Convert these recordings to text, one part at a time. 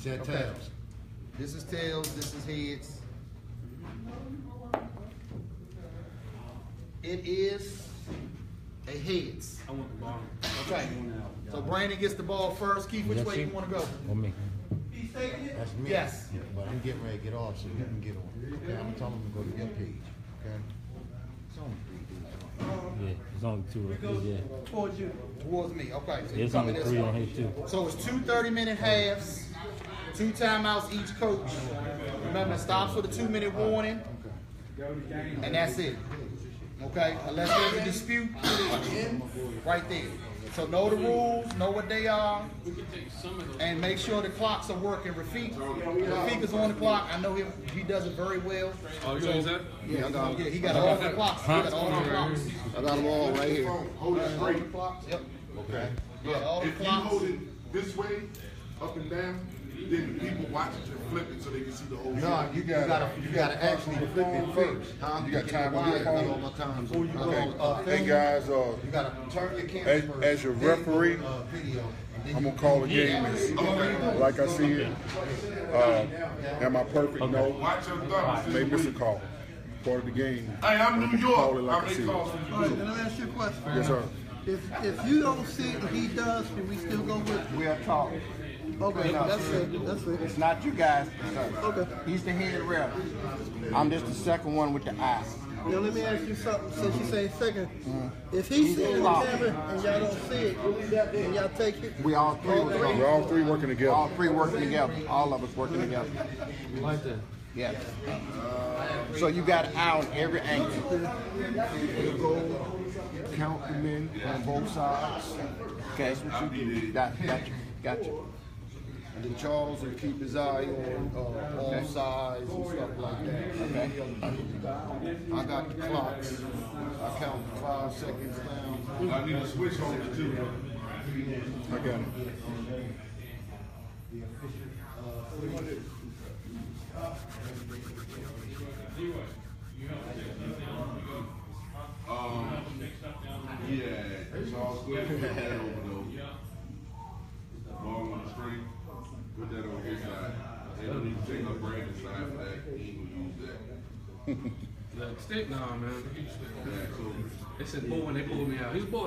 said tails. This is tails, this is heads. It is a heads. I want the ball. Okay. So Brandon gets the ball first. Keith, which way you want to go? Or me. That's me. Yes. Yeah, but I'm getting ready to get off so you can get on. Okay, I'm telling them to go to your page. Okay? It's only 3 dudes. Yeah, it's only 2 of us. Yeah. Towards you. Towards me. Okay. So you It's coming only this 3 way. on here too. So it's 2 30-minute halves, 2 timeouts each coach. Remember, it stops with a 2-minute warning, and that's it. Okay? Unless there's a dispute, right there. So know the rules, know what they are, and make sure the clocks are working. Rafiq is on the clock. I know he does it very well. Oh, you use that? Yeah, he got all the clocks. He got all the clocks. I got them all right here. Hold it straight. Yep. Okay. Yeah, all the If you clocks. hold it this way, up and down, then the people watch it and flip it so they can see the whole No, thing. you gotta actually flip it first. Huh? You got time on your phone? Okay. Hey guys, You gotta turn your camera first. as your then referee, video, and then I'm you gonna call the game like I see it. Am I perfect? No. Watch your thumbs. May miss a call. Part of the game. Hey, I'm New Call it York. like I I see make calls it. from All New right, York. let me ask you a question. Yes, sir. If you don't see it and he does, can we still go with it? We are talking. Okay, that's it. That's it. It's not you guys. Okay. He's the head ref. I'm just the second one with the eye. Now let me ask you something. Since you say second, if he's sitting in the camera and y'all don't see it, and y'all take it, We all three was We're going. all 3 working together. All 3 working together. All of us working together. Like that. Yeah. So you got an eye on every angle. We'll go count the men on both sides. Okay. Gotcha. And then Charles will keep his eye on all sides and stuff like that. Okay. I got the clocks. I count 5 seconds down. I need a switch on it too. I got it. Yeah, Charles Square, put that over though. Ball on the string, put that on his side. They don't need to take up Brandon's side for that. He ain't gonna use that. Like, stick? Nah, man. Yeah, so They said boy when they pulled me out. He's a boy.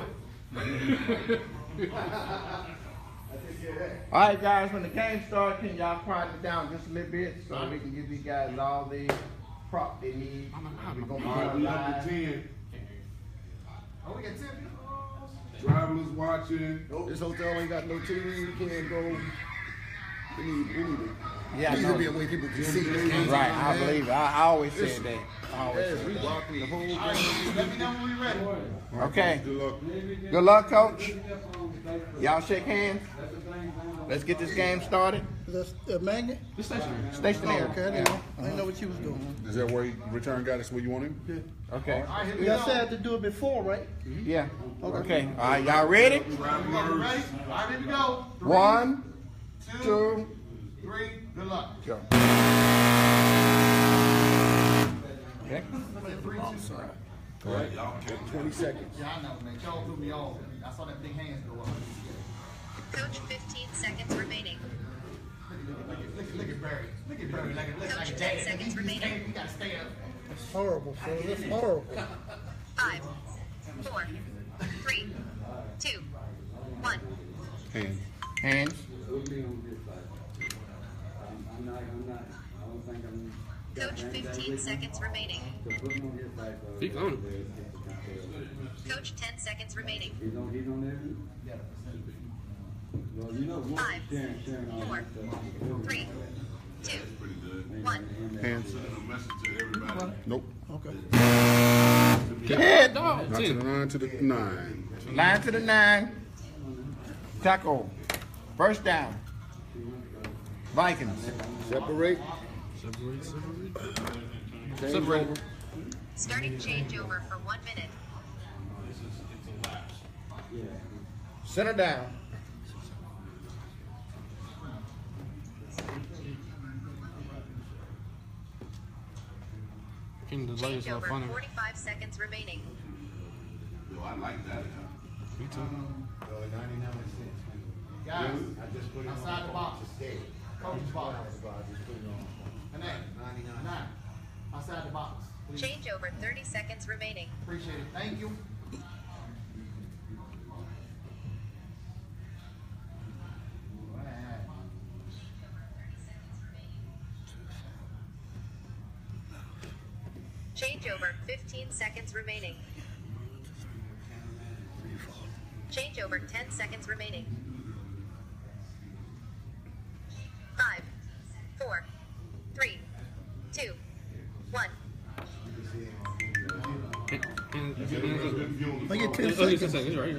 All right, guys. When the game starts, can y'all quiet it down just a little bit so we can give these guys all the prop they need. We're gonna be all right, going we up live. to 10. Oh, we got 10 people? Travelers watching. This hotel ain't got no TV. We can't go. We need it. Yeah, I Needs know. to be a way people can see this. Right, I believe it. I always said that. I always Yeah, said we walking the whole game. Let me know when we ready. that. Okay. Good luck. Good luck, coach. Y'all shake hands. Let's get this game started. that's a magnet. This station. Oh, Stationary. okay, I didn't know. I didn't know what you was doing. Is that where you return got us where you want him? Okay. All right, here we Y'all go. said to do it before, right? Yeah. Okay. All right, y'all ready? Ready? All right, here we go. 1, 2, 2, 3. Good luck. go. Okay. All right. 20 seconds. Yeah, I know, man. Y'all threw me off. I saw that big hands go up. Coach, 15 seconds remaining. Look at Barry. Look at Barry like a Coach, 10 dad. seconds remaining. You gotta stay up. That's horrible, sir. That's horrible. 5, 4, 3, 2, 1. Hands. Hands. Coach, 15 seconds remaining. Speak on it. Coach, 10 seconds remaining. He's on there. Well, you know, 5, Sharon 4, 3, 2, 1. Hands. Sending a message to everybody. Nope. Okay. Head dog. Not to the 9 to the 9. Line to the 9. Tackle. First down. Vikings. Separate. Separate. Starting changeover for 1 minute. Center down. King the layers are funny. Changeover, 45 seconds remaining. Yo, I like that. Me too. $99 cents. Guys, I just put it outside on the box. today. Coach's box. And that, 9. Outside the box. Please. Change over 30 seconds remaining. Appreciate it. Thank you. Change over 15 seconds remaining. Change over 10 seconds remaining. 5, 4, 3, 2, 1. I get 10 Oh, seconds. 10 seconds. Right. 9,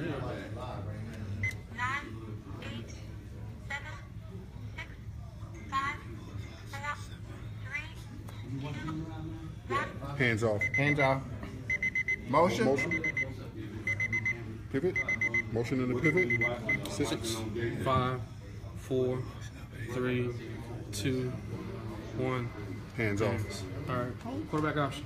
8, 7, 6, 5, 4, 3, 2, 1. Hands off. Hands off. Motion. Motion. Pivot. Motion in the pivot. 6. 5, 4, 3, 2, 1. Hands off. All right. Quarterback option.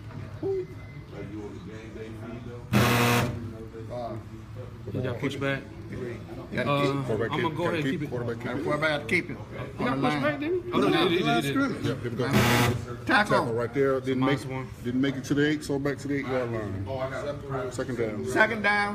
You got push back. I'm Quarterback gonna go ahead and keep it. Quarterback keep it. Quarterback keep it. You got On the push back, line. didn't you? Oh, no, he did. Yeah, here we go. Tackle. Tackle right there. Didn't Minus make, one. didn't make it to the 8, so back to the 8-yard line. Second down. Second down.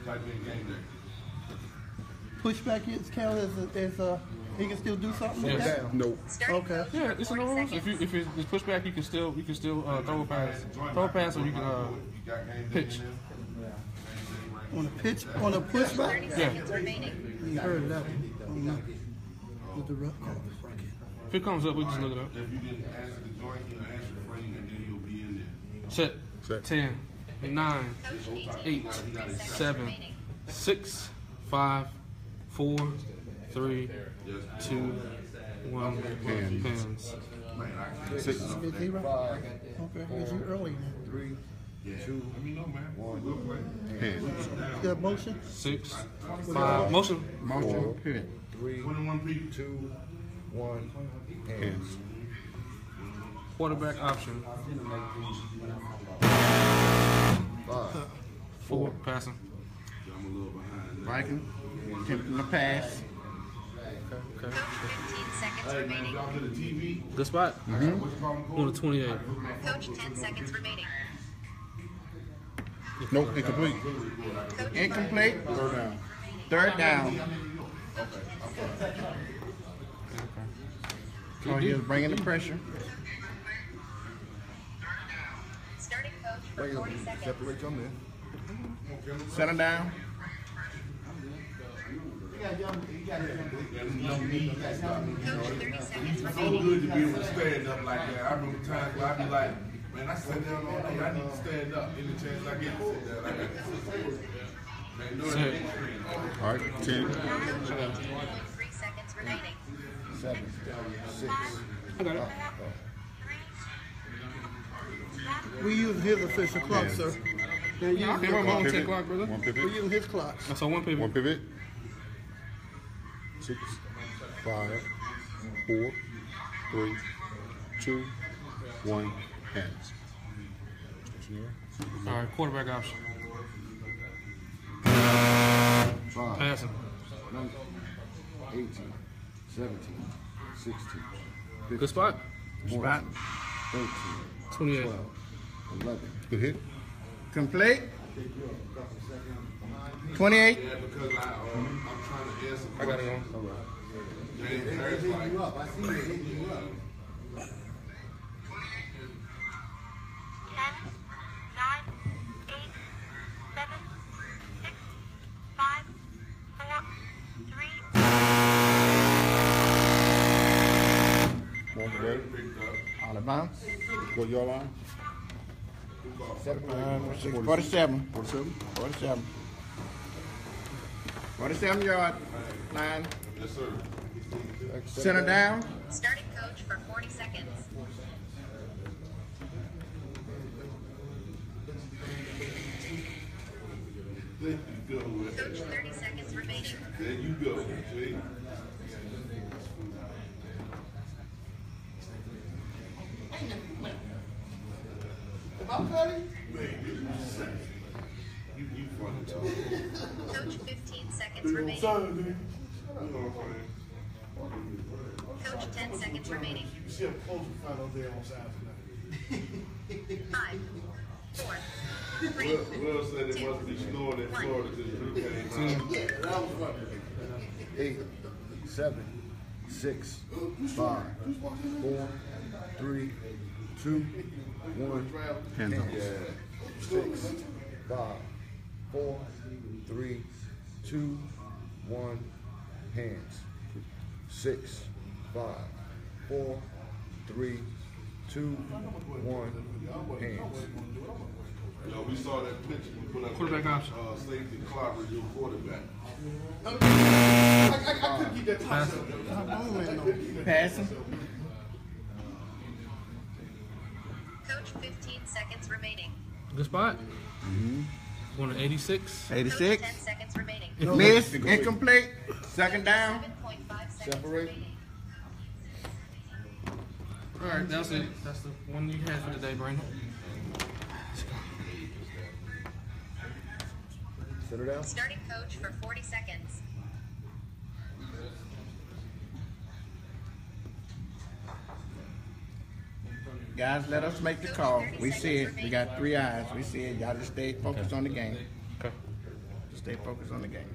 Pushback is counted as a, he can still do something with Yes. that? Nope. Starting Okay. coach Yeah, for it's in 40 the rules. seconds. If it's push back, you can still throw a pass. Throw a pass, or you can pitch. On a pitch, on a 30 pushback? seconds remaining. You heard that one. Oh, no. With the rough call. If it comes up, we just look it up. If you didn't answer the joint, he'll answer the frame and then you'll be in there. Set. Set. 10, 9, Coach 8, 3 seconds 7, remaining. 6, 5, 4, 3, 2, 1. Hands. 6. Is he right? Okay, is he early then? 3, 2, 1. Hands. You got motion? 6, 5. Motion. Motion. Pivot. 3, 2, 1. Hands. Quarterback option. 5. 4. Passing. Viking. Attempting the pass. Okay. Coach 15 seconds remaining. Y'all to the TV. Good spot. On the 28. Coach 10 seconds remaining. Nope, incomplete. Coach Incomplete. Third down. Third down. So he was bringing the pressure. Starting coach for 40 seconds. Separate your men. Center down. Coach 30 seconds So remaining. good to be able to stand up like that. I remember times where I'd be like, man, I sit down all day. I need to stand up. Any chance I get to sit down, I got to sit down. Man, do it. All right, 10. 3 seconds remaining. 7, 6. I got it. We use his official clock, sir. They're using Okay, your my clock. own 10 clock, brother. One We're pivot. using his clock. So one pivot. One pivot. 6, 5, 4, 3, 2, 1. Hands. All right, quarterback option. 5, Passing. 18, 17, 16, 15, Good spot. 14, 13, 28. 12, 11. Good hit. Complete. 28. Yeah, because I'm trying to answer. I got it on. James Harris, like, I see it hitting you up. 10, 9, 8, 7, 6, 5, 4, 3. One ready. Out of bounds. Go your line. 47. 47. 47. 47 yard line. yes, sir. Center down. Starting coach for 40 seconds. There you go. Coach 30 seconds remaining. There you go. See? You funny, too. Coach 15 seconds remaining. You know what I'm saying? Coach 10 10 seconds remaining. You see a closer fight out there on Saturday. 5, 4, 3, Will said it must be snoring in Florida because Drew came out. Yeah, that was fun. 8, 7, 6, 5, 4, 3, 2, 1. Hands up. 6, 5, 4, 3, 2, 1. Hands. 6, 5, 4, 3, 2, 1. Hands. You know, we saw that picture. We put up Quarterback option. safety clock review quarterback. I couldn't keep that to myself. Passing. Coach, 15 seconds remaining. Good spot. Going to 86. Coach, 86. 10 seconds remaining. Miss. Incomplete. Second down. 7.5 seconds Separate. remaining. All right, that's it. That's the one you had for today, Brandon. Sit her down. Starting coach for 40 seconds. Guys, let us make the call. We see it. We got 3 eyes. We see it. Y'all just stay focused on the game. Okay. Just stay focused on the game.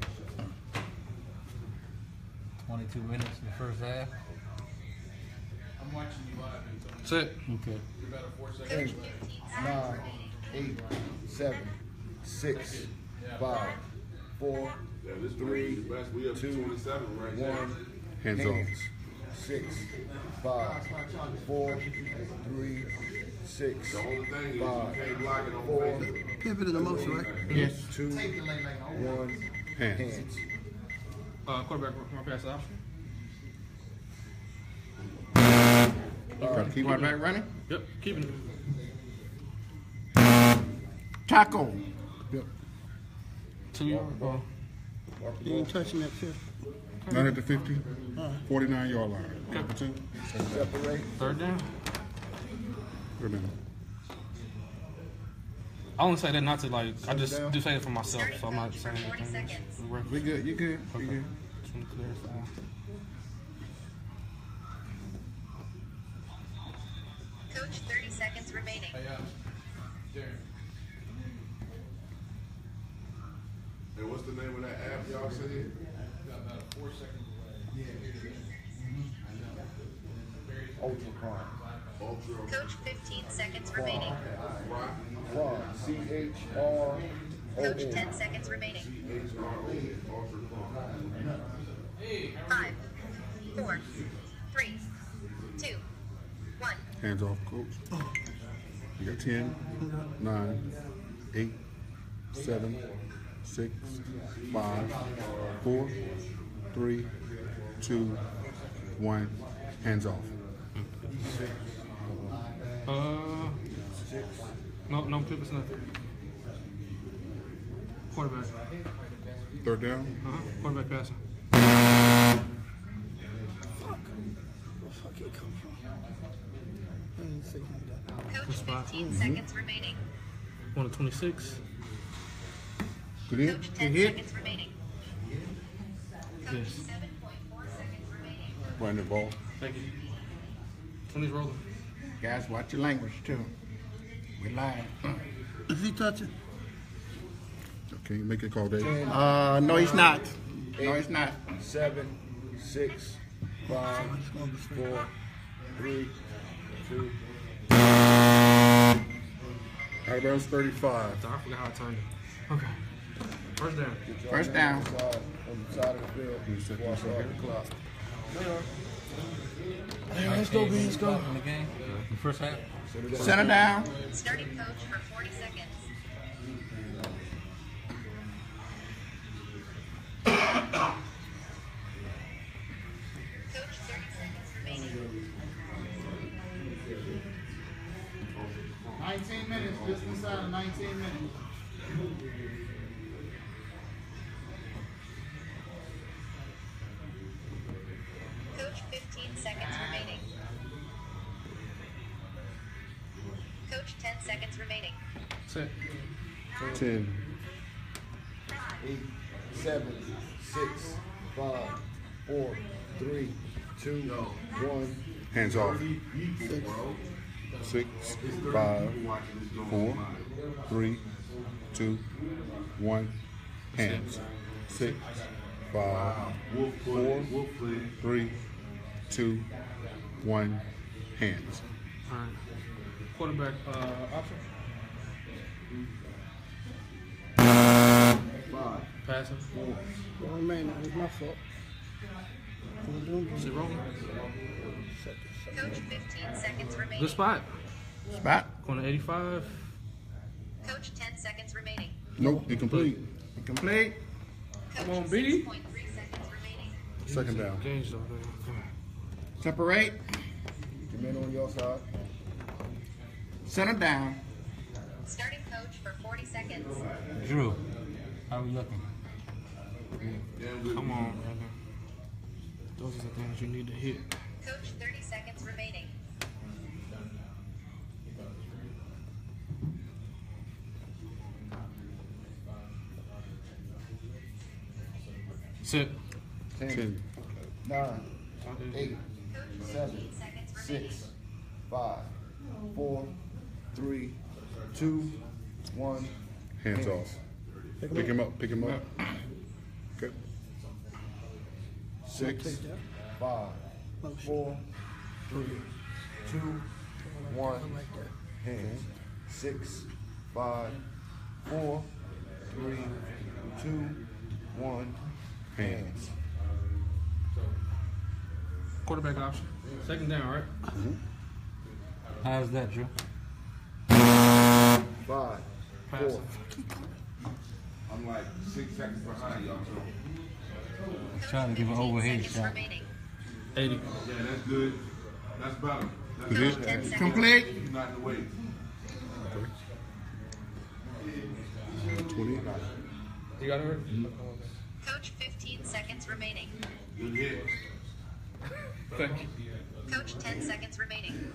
22 minutes in the first half. I'm watching you live. Set. Okay. You're about a 4 seconds. 10, 9, 8, 7, 6, 5, 4, Yeah, this 3, the best. We up to 2, 27 right now. 1. Hands off. 6, 5, 4, 3, 6, The only thing is you 5, can't block it on 4, Facebook. Pivot in the motion, right? Yes. 2, 1. Hands. Hands. Quarterback, my pass option. Quarterback running. Yep, keeping it. Tackle. 2 yard ball. You ain't touching that shit. Not at the 50, 49-yard line. Number 2. Separate. Third down. Remember. I only say that not to like. I just do say it for myself, Starting so I'm not coach saying for 40 anything. seconds. We good. You good. You good. Just want to clarify. Coach, 30 seconds remaining. Hey, Darren. And what's the name of that app y'all said? Got about a 4 second delay. Ultra Prime. Ultra Coach, 15 seconds remaining. Prime. CHRON. Coach, 10 seconds remaining. Ultra Prime. 5, 4, 3, 2, 1. Hands off, coach. You got 10, 9, 8, 7, 6, 5, 4, 3, 2, 1. Hands off. No pivots, nothing. Quarterback. Third down. Quarterback passing. Fuck it, come from. I ain't say that. Coach, 15 seconds remaining. 1 to 26. Good hit. Coach, 10 seconds remaining. Coach, Yes. 7.4 seconds remaining. Right in the ball. Thank you. 20's rolling. Guys, watch your language too. We live. Is he touching? Okay, make it call, Dave. No, he's not. No, he's not. 7, 6, 5, 4, 3, 2. Alabama's 35. I forgot how I turned it. Okay. First down. First down. On the side of the field. Watch the clock. Let's go, Beans, go. In the game. The first half. Center down. Starting coach for 40 seconds. Coach, 30 seconds remaining. 19 minutes, just inside of 19 minutes. Coach, 15 seconds remaining. Coach, 10 seconds remaining. Set. 10. 8, 7, 6, 5, 4, 3, 2, 1. Hands off. 6, 5, 4, 3, 2, 1. Hands. 6, 5, 4, 3, 2, 1. Hands. All right. Quarterback option. 5, Passing. 4. Oh man, that was my fault. Is it rolling? Coach 15 seconds remaining. Good spot. Spot. Corner 85. Coach 10 seconds remaining. Nope, incomplete. Complete. Coach Come on, BD. 6.3 seconds remaining. Second down. Change though. Man. Separate. The men on your side. Center down. Starting coach for 40 seconds. Drew, how we looking? Come on, man. Those are the things you need to hit. Coach 30 seconds remaining. Sit. 10, 9, 8, Coach 7, 15 seconds remaining. 6, 5, 4, 3, 2, 1. Hands off. Pick him up. Pick him up. Okay. 6, 5, 4, 3, 2, 1. Hands. 6, 5, 4, 3, 2, 1. Hands. Quarterback option. Second down, right? How's that, Drew? 5, 4. Passing. I'm like 6 seconds behind y'all. Trying to give an 15 overhead seconds shot. remaining. 80. Yeah, that's good. That's better. That's Is Coach it? 10 seconds. Complete. He's not in the way. 20. You got it right? Coach 15 seconds remaining. Good hit. Thank you. Coach 10 seconds remaining.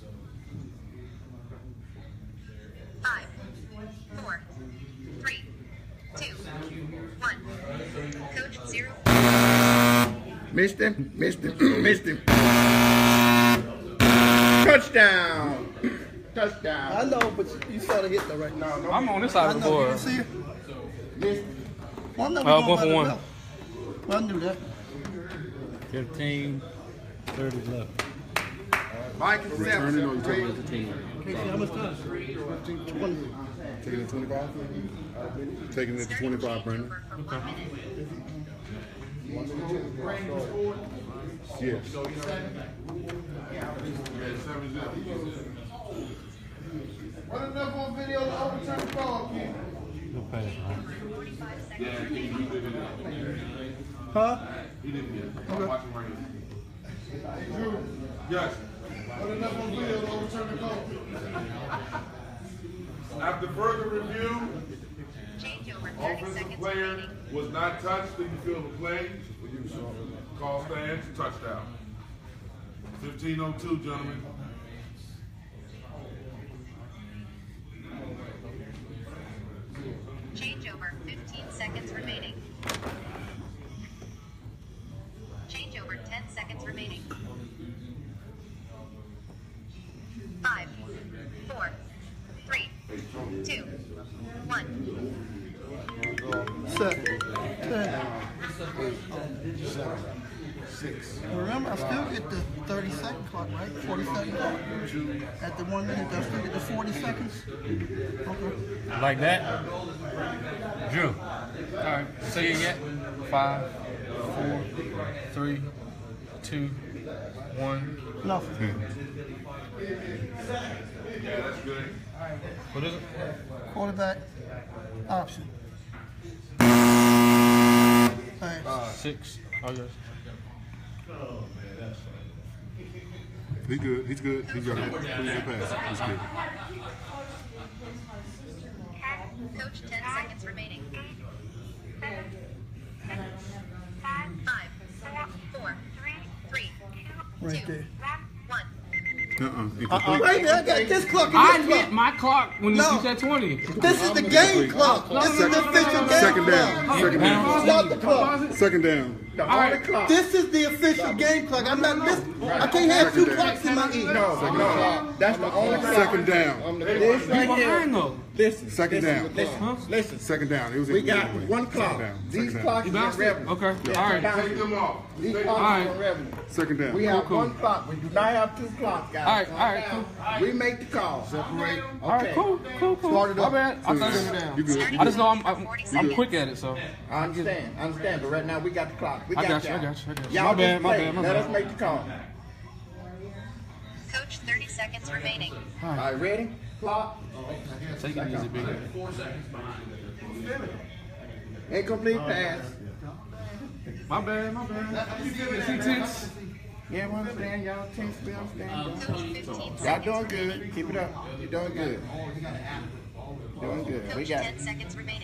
5, 4, 3, 2, 1. Coach 0. Missed him. Missed him. Missed him. Touchdown. Touchdown. I know, but you saw the hit though, right? I'm on this side I of the know. You board. see it? Missed him. Well, I know Well, we one going for by one. the bell. Well, I knew that. 15, 30 left. Mike and Returning or you taking it Sam. to 20? Casey, how much time? 20. Taking it to 25? Taking it to 25, Brandon. For 1 minute. Yes. Run enough on video to overturn the ball, kid. No pass, right? 45 seconds remaining. Huh? He didn't get it. I'm watching right here. Yes. Run enough on video to overturn the ball. After further review, Changeover 30 offensive seconds player remaining. was not touched. Did you feel the play? Call stands, touchdown. 15:02, gentlemen. Changeover 15 seconds remaining. Changeover 10 seconds remaining. 5, 4, 3, 2, 1. Set. 10. 6, Remember, I still get the 30-second clock, right? 40-second clock. At the 1 minute, I still get the 40 seconds. Okay. Like that? Drew. All right. Say it again. 5, 4, 3, 2, 1. Nothing. Yeah, that's good. What is it? Quarterback option. Thanks. 6. Oh, yes. He's good. He's good. He's got a pretty good pass. He's good. Coach 10 seconds remaining. 5, 4, 3, Right 2, there. 1. Incomplete. Wait a minute, I got this clock and I this hit clock. my clock when No. you said 20. This is the game clock. This is the official game Second clock. down. Second down. Stop the clock. Second down. the only clock. This is the official game clock. I'm not listening. I can't have two clocks in my ear. No, that's the only clock. Second down. This right behind here. though. Listen, Second down. Listen. Second down. It was We got one Second clock. down. These Second clocks You get bounced it? revenue. Okay. Yeah, All right. Take them off. These Take clocks Alright. get revenue. Second down. We have Cool. one clock. We do not have two clocks, guys. All right, cool. We make the call. Separate. All right, cool. Start it My up. bad. I thought You good. I just know I'm quick at it, so. I understand. But right now we got the clock. We I got y'all. you. Y'all My bad, just my play. bad, my Let bad. us make the call. Coach, 30 seconds remaining. All right, ready? Clock. Take it easy, big. Incomplete pass. My bad. It's intense. Yeah, we understand. Y'all tense. We understand. Coach, 15 Y'all seconds doing remaining. good. Keep it up. You're doing good. Doing good. We Coach, got 10 it. seconds remaining.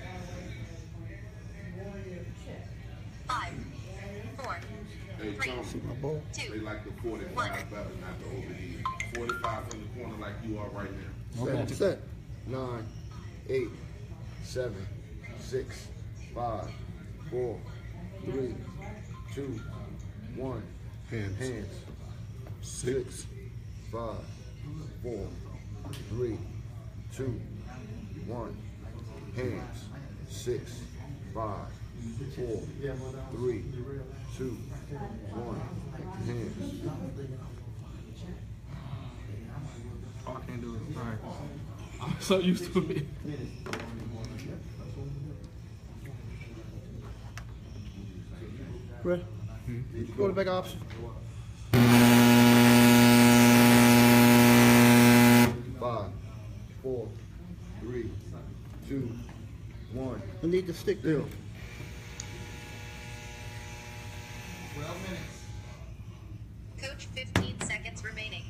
5, 4, Hey, 3, Tom, 2, they like the 45 better, not the OBD. 45 from the corner like you are right now. Set. 9, 8, 7, 6, 5, 4, 3, 2, 1. Hands. 6, 5, 4, 3, 2, 1. Hands. 6, 5, 4, 3, 2, 1. Hands. Oh, I can't do it. All right. I'm so used to it. Ready? Quarterback option. 5, 4, 3, 2, 1. I need to stick there. 12 minutes. Coach, 15 seconds remaining.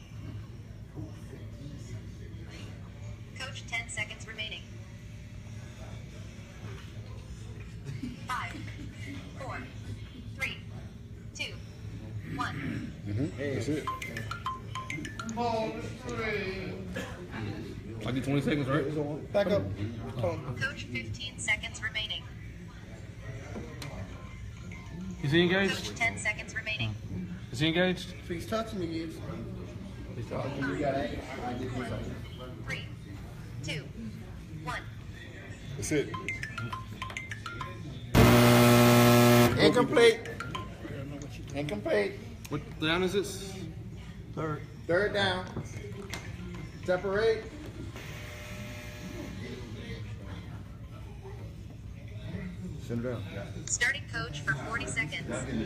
Coach, 10 seconds remaining. 5, 4, 3, 2, 1. That's it. I get 20 seconds, right? Back up. Coach, 15 seconds remaining. Is he Coach, engaged? 10 seconds remaining. Is he engaged? If he's touching me, he is. 3, 2, 1. That's it. Incomplete. Incomplete. What down is this? Third down. Separate. Send it down. Starting coach for 40 seconds.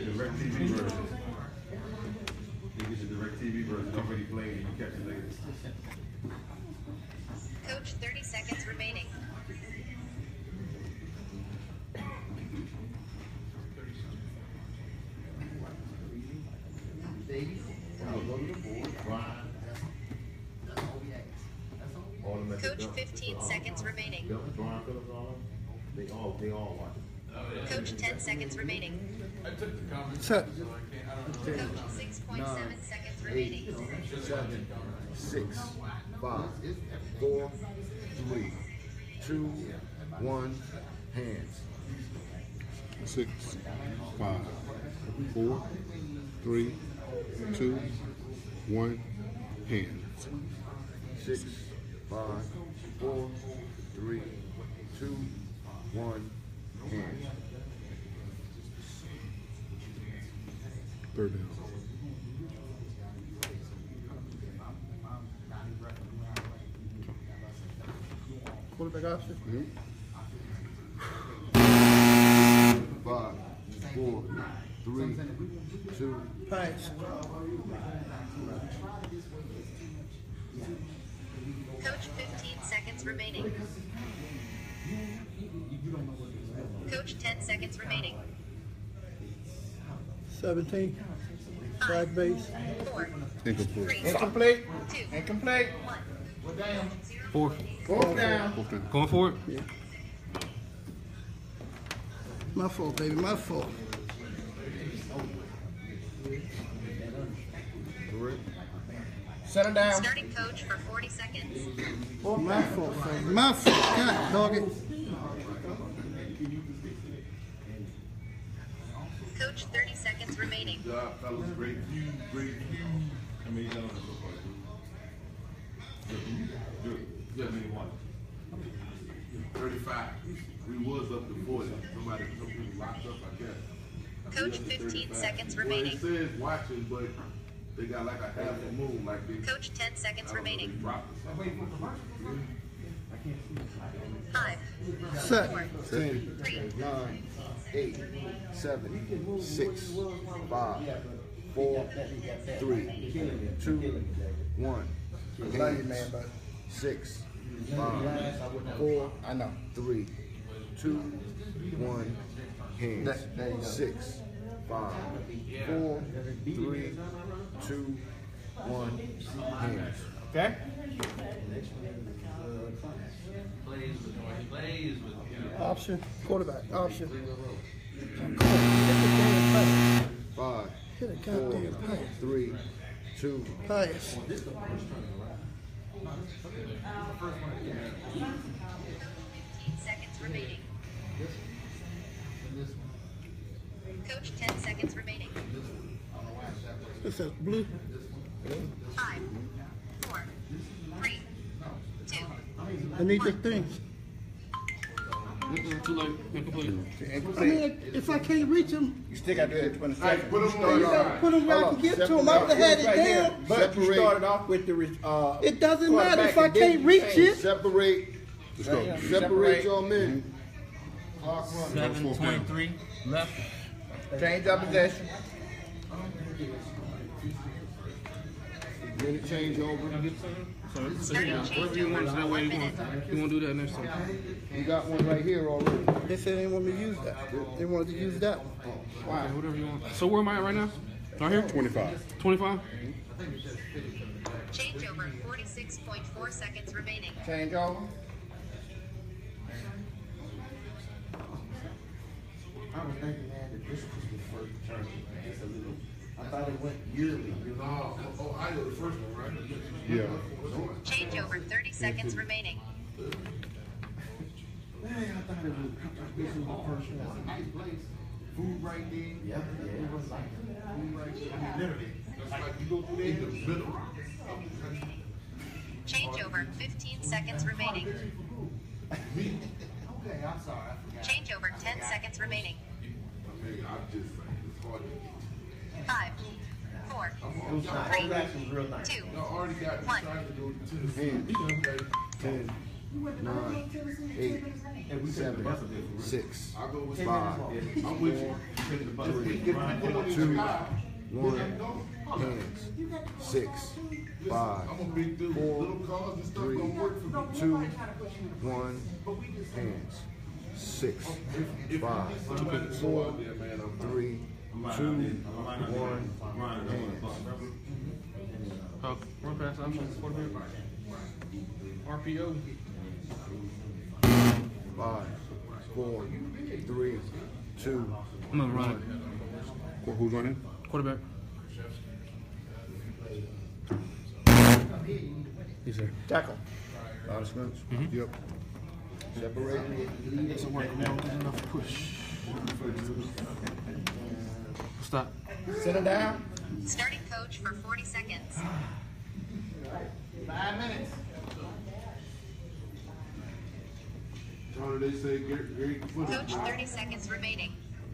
Coach, 30 seconds remaining. Coach, 15 seconds remaining. Coach, 10 seconds remaining. Set. Coach, 6.7 seconds remaining. 7, 6, 5, 4, 3, 2, 1. Hands. 6, 5, 4, 3, 2, 1. Hands. 6, 5, 4, 3, 2, 1. Hands. Third down. Quarterback option. 5, 4, 3, 2. Pass. Coach, 15 seconds remaining. Coach, 10 seconds remaining. 17. Side base. 4, Incomplete. 3, Incomplete. 2, Incomplete. 1. Fourth. Fourth down. Fourth down. Going for it? My fault, baby. My fault. Set him down. Starting coach for 40 seconds. My fault, baby. My fault. God, dog it. Coach, job, fellas. Great view, great view. I mean, you done on it so far, good. Yeah, I mean, what? 35. We was up to 40. Some people locked up, I guess. Coach, We up to 15 35. seconds Well, remaining. it says watching, but they got like a half a moon, like they. Coach, 10 seconds I don't know, they remaining. dropped or something. 5, Set. 4, 10, 3, 9, 8, 7, 6, 5, 4, 3, 2, 1. Love you, man, but 6, 5, 4, I know. 3, 2, 1. Hands. There you go. 6, 5, 4, 3, 2, 1. Hands. Okay? Option, quarterback, option. Hit the damn 5, pass. Hit a 4, goddamn pass. 3, 2, Pass. 15 seconds remaining. Coach, 10 seconds remaining. This is blue. 5, 4, 3, 2, I need the thing. Too late. Incomplete. I mean, if I can't reach him, You still got to do it 20 Hey, seconds. put them you on gotta put him where I can get to him. I would have had it Right here. down. But you started off with the It doesn't matter if I quarterback and then can't you reach changed. it. Separate. Let's go. Separate your men. 7:23 left. Change up possession. Minute change over. starting Whatever you want, changeover that for way 1 you minute. want to do that next time. You got one right here already. They said they didn't want me to use that. They wanted to use that one. Okay, whatever you want. So where am I at right now? Right here? 25. 25? Changeover, 46.4 seconds remaining. Change over. I was thinking, man, that this was the first term. It's a little, I thought it went yearly. No, Ohio, the first one, right? Yeah. Changeover, 30 seconds remaining. Man, I thought it was, this was the first one. Nice place. Food right there. Yeah, it was like, food right there. I mean, literally. That's like you go through there in the middle. Changeover, 15 seconds remaining. Okay, I'm sorry, I forgot. Changeover, 10 seconds remaining. I mean, I'm just saying, it's hard to get. 5, 4, It was nice. It actually was real nice. 2, Y'all already got me One. trying to go to Tennessee. Hands. Okay. 10, 9, 8, 7, 6, I'll go with 5, I'm with you. 2, 1. Hands. 6, 5, I'm a big dude. 4, Little cars and stuff 3, don't work for me. 2, 1. Hands. 6, 5, 4, 3, 2, 1. Hands. Run pass option, quarterback. RPO. 5, 4, 3, 2, I'm gonna run it. Who's running? Quarterback. Yes, sir. Tackle. Out of scrimmage. Yep. Separate. Doesn't work now. There's enough push. Stop. Sit it down. starting coach for 40 seconds. 5 minutes. Tony, they say Gary foot. Coach, 30 seconds remaining.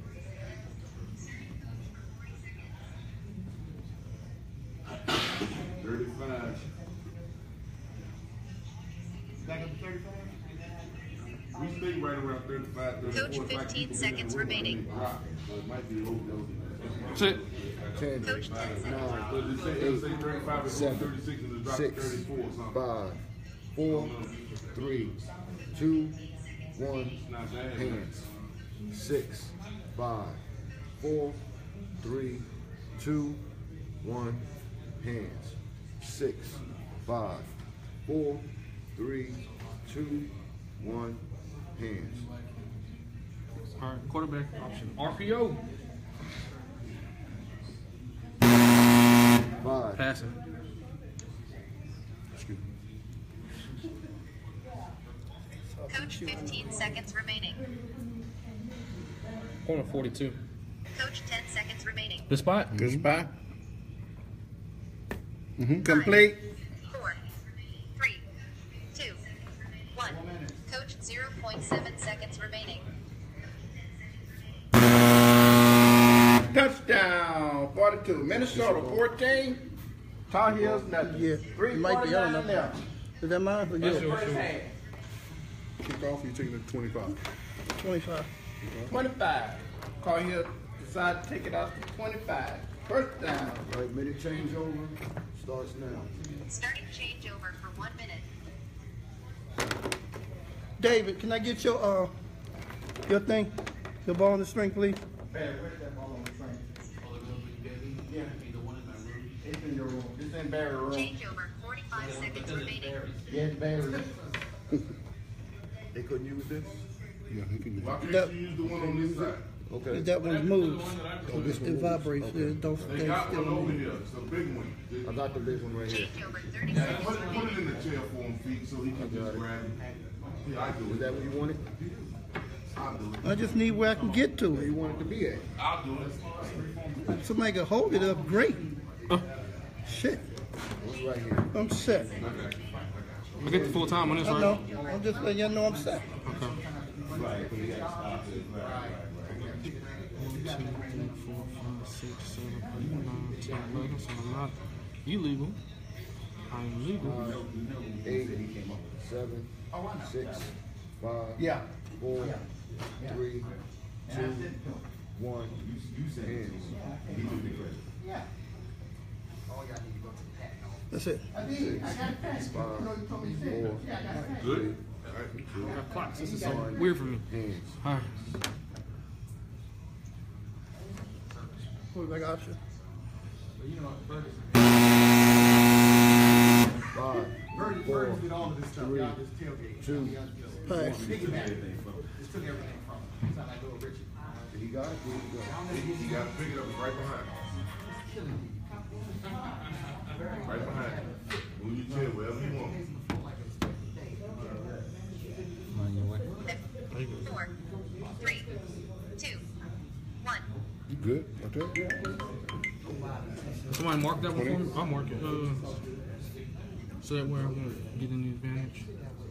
Back up to 35. We stay right around 35, 34. Coach, 15 seconds remaining. So it might be over. Sit. 10, Coach, 10 seconds 9, But they say 35 and 7, 36 and it's dropped 6, to 34 or something. 5, 4, 3, 2, 1. Not bad. Hands. 6, 5, 4, 3, 2, 1. Hands. 6, 5, 4, 3, 2, 1. Hands. All right, quarterback option. RPO. 5, Passing. Coach, 15 seconds remaining. Corner 42. Coach, 10 seconds remaining. remaining. Good spot. Good spot. Complete. 4, 3, 2, 1. Coach 0.7 seconds remaining. Touchdown, 42. Minnesota 14. Tar Heels nothing. Yeah, it might be. I don't 3:49 know. left. Is that mine? Or yours? First half. Kick off, you taking it to 25. 25. 25. Tar Heels decided to take it out to 25. First down. Right, minute changeover starts now. Starting changeover for 1 minute. David, can I get your thing? Your ball on the string, please. Where's that ball on the train? Yeah. It's in your room. It's in Barry room. Changeover 45 seconds remaining. Yeah, it's Barry. They couldn't use this? Yeah, he can use Why it. can't That- you use the one on this side? Okay. If that one moves, Oh, this one it moves? vibrates. Okay. Yeah, don't They stay got still. one over here. It's a big one. I got the big one right here. Changeover 30 Yeah, seconds put it remaining. in the chair for him, feet, so he can just grab it. Yeah, I do Is it. that what you wanted? I'll do it. I just need where I can get to Where it. you want it to be at? I'll do it. Somebody can hold it up, great. Shit, It's right here. I'm set. We get the full time on this, I right? know. I'm just letting you know I'm set. Okay. 1, 2, 3, 4, 5, 6, 7, 8, 9, 10, 11. So I'm not illegal. I'm legal. 8, 7, 6, 5, Yeah. 4, 3, 2, 1. Hands. That's it. 5, 4, Good? Clocks. This is so weird for me. hands. All right. Quarterback option. 5, 4, 3, 2. Pass. He got it? Where you go? You gotta pick it up right behind. Right behind. Move your chair wherever you want. 4, 3, 2, 1. You good? Okay. Somebody mark that one for me? I'll mark it. So that way I'm going to get in the advantage.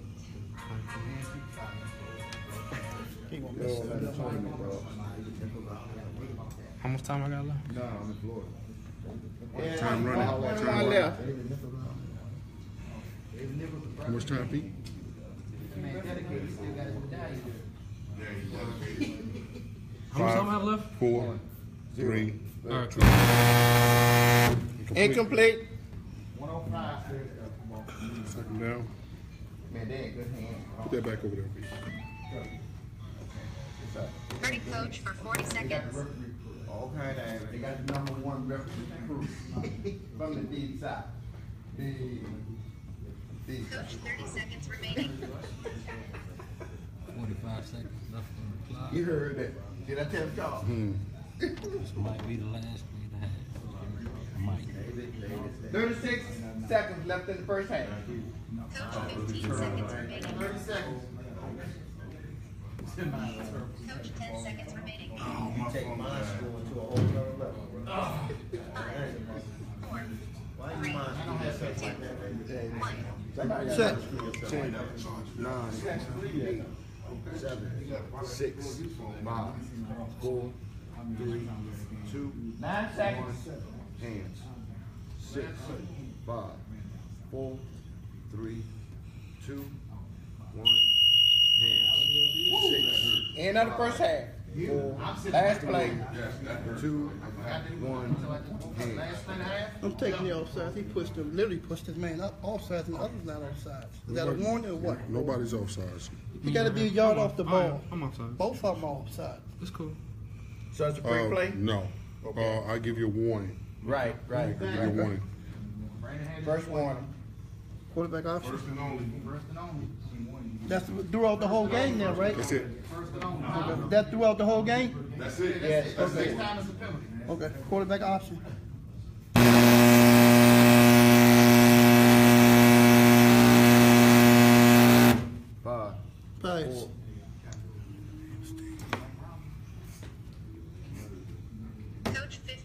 Yo, I'm at the tournament, bro. How much time I got left? Nah, I'm in Florida. Time running. One Time running. left. How much time, Pete? How much time I have left? 4, 3. All right. Incomplete. Second down. Man, they ain't good hands. Put that back over there, Pete. Ready coach for 40 seconds. Okay, they got the number 1 referee crew from the D side. D Coach side. 30 seconds remaining. 45 seconds left on the clock. You heard that. Did I tell y'all? This might be the last play of the half. Might. 36 seconds left in the first half. Coach 15 seconds remaining. 30 seconds. Coach 10 seconds remaining. My phone Mine died. going to a whole nother level. 5, 4, Why you mind doing stuff like that? 1. Set. 10, 9, 8, 7, 6, 5, 4, 3, 2, 9 seconds. 1. Hands. 6, 5, 4, 3, 2, 1. Hands. 6, End of the first half. 4, Last play. 2, 1. Hands. I'm taking the offsides. He pushed him, literally pushed his man up offsides and the other's not offsides. Is that a warning or what? Nobody's offsides. He got to be a yard off the ball. I'm outside. Both of them are offside. It's cool. So it's a free play? No. I give you a warning. Right. I give you a warning. First warning. Quarterback option. First and only. That's throughout the whole game now, right? That's it. Okay. That throughout the whole game? That's it. Yes. That's it. Okay. Quarterback option. 5, Pass. 4, Coach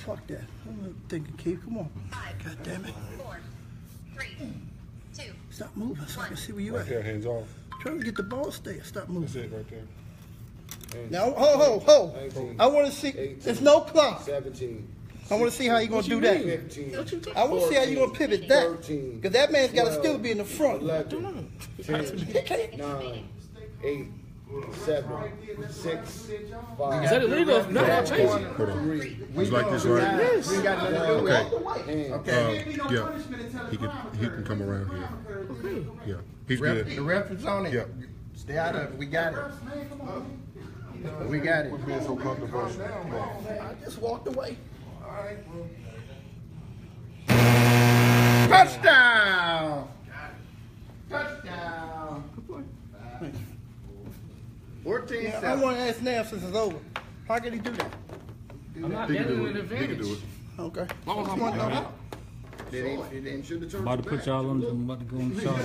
fuck that. I'm thinking, Keith, come on. God damn it. 4, 3, 2. Stop moving so I can see where you Right at. there, hands off. Trying to get the ball stay. Stop moving. That's it right there. Now, ho. I want to see. There's no clock. 17. I want to see how you gonna do that. 15. I want to see how you gonna pivot that. 13. Because that man's got to still be in the front. 11, 10, He can't. 9, 8, 7, 6, 5. Is that illegal? No, I'll change it. Hold on. 3. It's like this, right? Yes. We got nothing to do with Okay. it. Okay. Yeah. He can come around here. Okay. Yeah. He's The good. ref is on it. Yeah. Stay out of it. We got it. We got it. Being so controversial. I just walked away. Touchdown! Touchdown! 14 Yeah, I 7. want to ask now since it's over. How can he do that? I'm not He can getting do an it. He can advantage. do it. Okay. Long as I I'm want to know on how. It didn't shoot the turn. About to put y'all on. I'm about to go on the charge.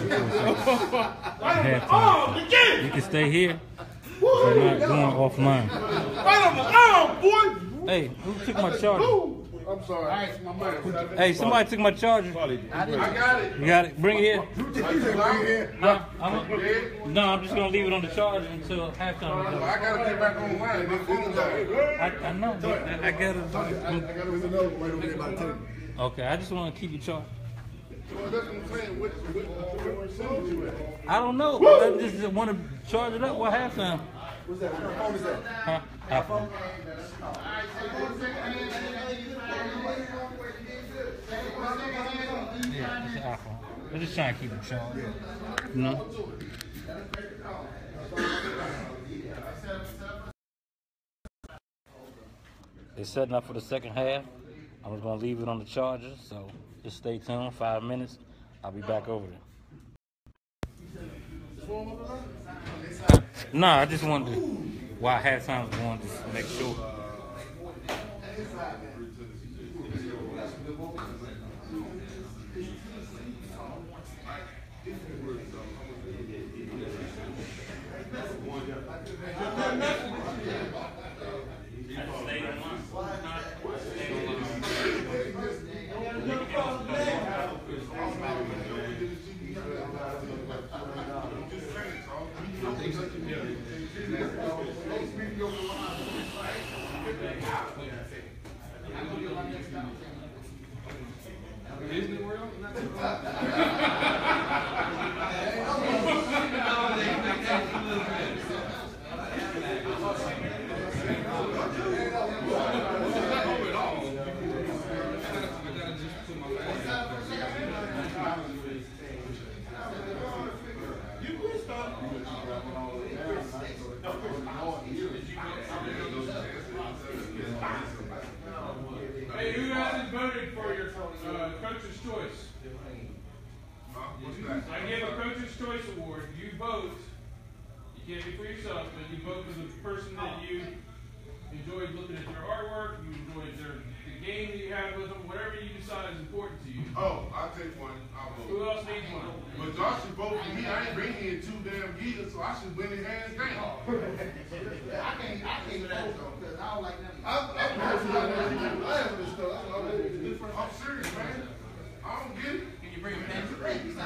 Halftime. You can stay here. You're not going offline. Right on the arm, boy. Hey, who took my charger? I'm sorry. My man. Hey, somebody took my charger. I got it. You got it? Bring it here. I No, I'm just gonna leave it on the charger until halftime. gotta get back online. My phone died. I know, but I gotta. Another right over there about 10. Okay, I just want to keep you charged. Well, that's what I'm saying. What percentage you at? I don't know. I just want to charge it up. What halftime? What's that? What kind of phone is that? Huh? iPhone. Yeah, it's an iPhone. We're just trying to keep it charged. You know? It's setting up for the second half. I was gonna leave it on the charger, so just stay tuned. 5 minutes. I'll be back over there. Nah, I just wanted to, while halftime was going, just make sure. Hey, who hasn't voted for your Coach's Choice? I give a Coach's Choice Award. You vote. You can't be for yourself, but you vote for the person that you enjoyed looking at their artwork, you enjoyed the game that you had with them, whatever you decide is important to you. Oh, I'll take one. I'll vote. Who else needs one? But y'all should vote for me. I ain't been here 2 damn years, so I should win it hands down. I can't vote though, because I don't like them. I'm serious, man. I don't get it. Can you bring him in?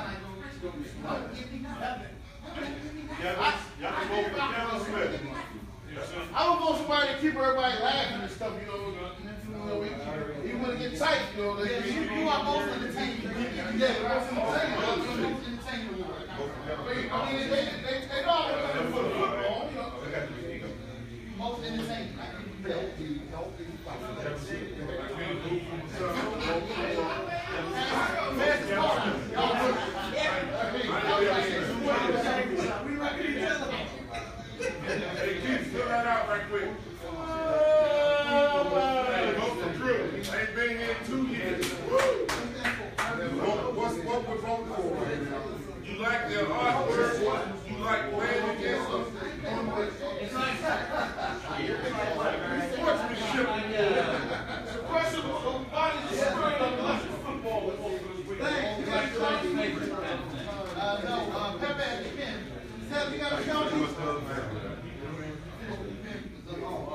I don't want somebody to keep everybody laughing and stuff, you know. You want to get tight, you know. You are most entertaining. Yeah, most entertaining. Most entertaining award. I mean, they know I'm looking for the football, you know. Most entertaining. Hey, kids, fill that out right quick. Hey, vote for Drew. I ain't been here 2 years. What we vote for? You like their artwork? You like playing against them? Sportsmanship. It's a question of body spirit of luscious football. No, Pepe, again. You got to show me.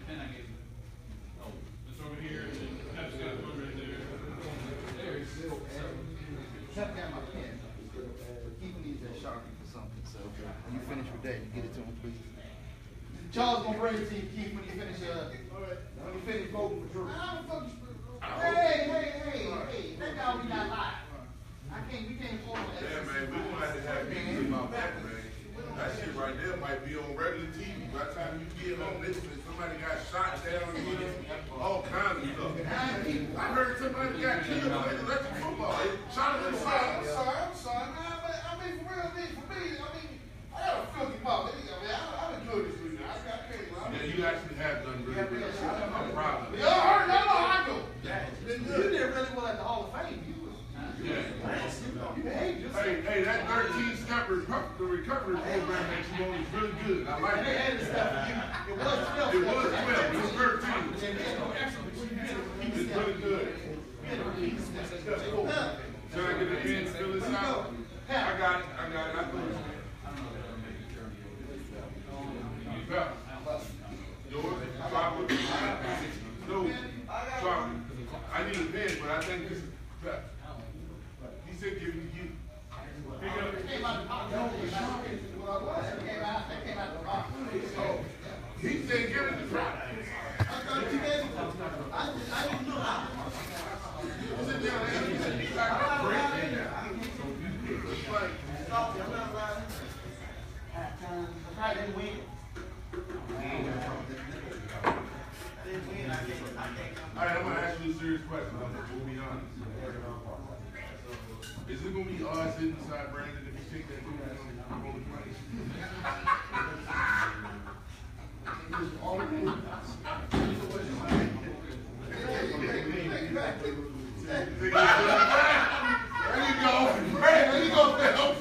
pen I gave you. Oh, it's over here, and then Pep's got one right there. There. Pep got my pen. Keep needs that Sharpie for something, so when you finish with that, you get it to him, please. Charles gonna bring it to you, Keith, when you finish voting for Drew. Hey, that dog be not live. We can't afford that. Yeah, man, we gonna have to have meetings about that, man. That shit right there might be on regular TV. By the time you get on this, somebody got shot down, all kinds of stuff. I heard somebody got killed playing electric football. They shot him in the side. I'm sorry, man. I mean, for real, I got a filthy mouth. I've been good this week. Yeah, you actually have done really well. I'm proud of you. Yeah, I know. You did really well at the Hall of Fame. Hey, that 13-step recovery program that you on is really good. I like that. It was 12. It was 12. It was 13. It's really good. Should I get the pen, fill this out? I got it. I put it. Yours? Drop it. No. Drop it. I need a pen, but I think this is better. He said give it to you. He said give it to Trap. I didn't know how. Sit down there. He said he's like a break. All right, I'm gonna ask you a serious question. We'll be honest. Is it gonna be odd sitting beside Brandon if you take that dude on the plane? There you go. There you go, Phil.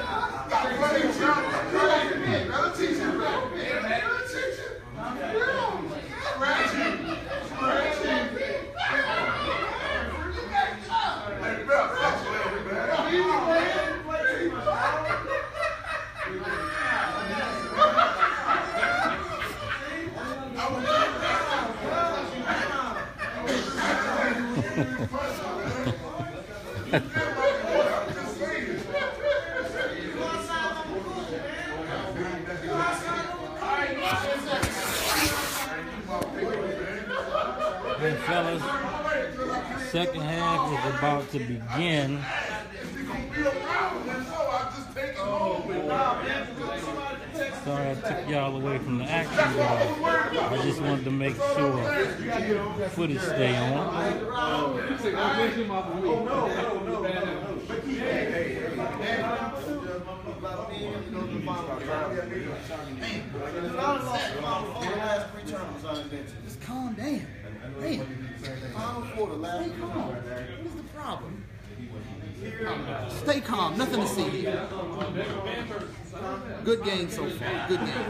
Hey fellas, second half is about to begin. Sorry I took y'all away from the action, but I just wanted to make sure footage stay on. Just calm down. Damn. Stay calm. What is the problem? Stay calm. Nothing to see here. Good game so far. Good game.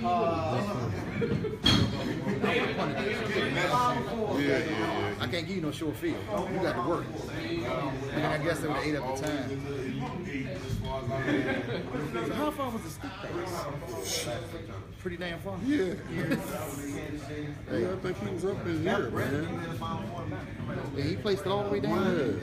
I can't give you no short field. You got to work. And I guess they would have 8 at the time. So how far was the stick pass? Pretty damn far. Yeah. Hey, I think he was up in here, man. Yeah, he placed it all the way down.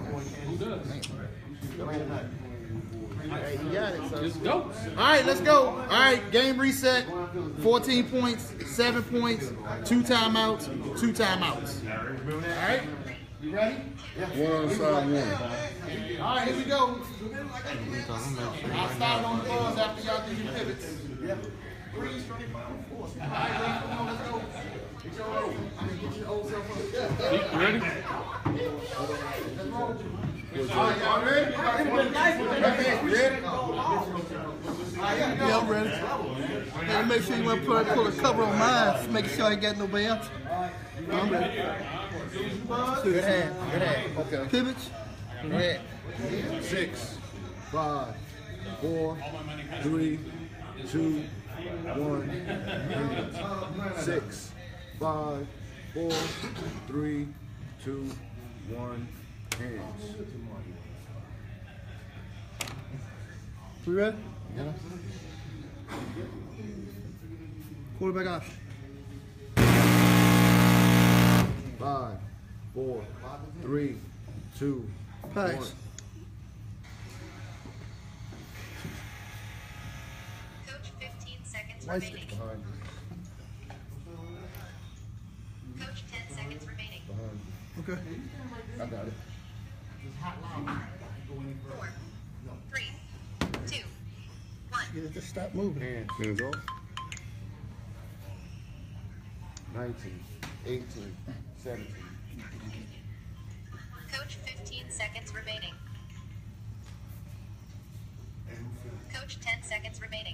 Hey, he got it. So. Just go. All right, let's go. All right, game reset. 14 points, 7 points, 2 timeouts, 2 timeouts. All right, you ready? One onside one. All right, here we go. I'll start on the balls after y'all do your pivots. Yeah. 3 straight. All right, come on, let's go. Get your old. I mean, get your old self up. You ready? Let's roll. All right, y'all ready? Yeah, I'm ready. Hey, make sure you want to pull a cover on mine, making sure I ain't got no bounce. I'm ready. Good hand. Good hand. Okay. Pivots. Go ahead. 6, 5, 4, 3, 2, 1. 6, 5, 4, 3, 2, 1. Hands. We ready? Yeah. Quarterback option. 5, 4, 3, 2, Pass. 1. Coach, 15 seconds Wasted. remaining. Behind you. Coach, 10 seconds remaining. Behind you. Okay. I got it. 4, 3, 2, 1. Yeah, just stop moving. Hands. Hands off. 19, 18, 17. Coach, 15 seconds remaining. Coach, 10 seconds remaining.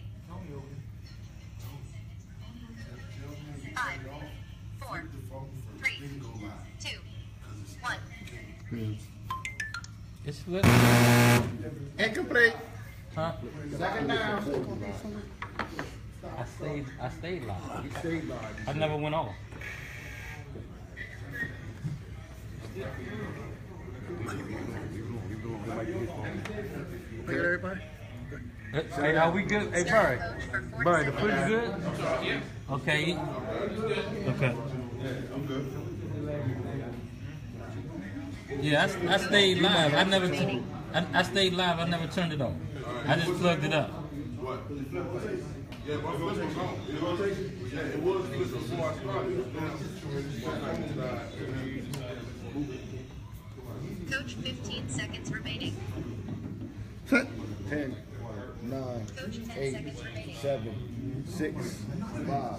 5, 4, 3, 2, 1. Hands. It's good. Incomplete. Huh? Second down. I stayed live. You stayed live. I never went off. Hey, everybody. Hey, are we good? Hey, Barry. Barry, the food is good? Okay. Okay. Yeah, I stayed live. I stayed live. I never turned it off. I just plugged it up. What? Yeah, my flip was on. Yeah, it was flip before I started. Coach, 15 seconds remaining. 10, 9, Coach, 10 8, seconds remaining. 7, 6, 5, 4,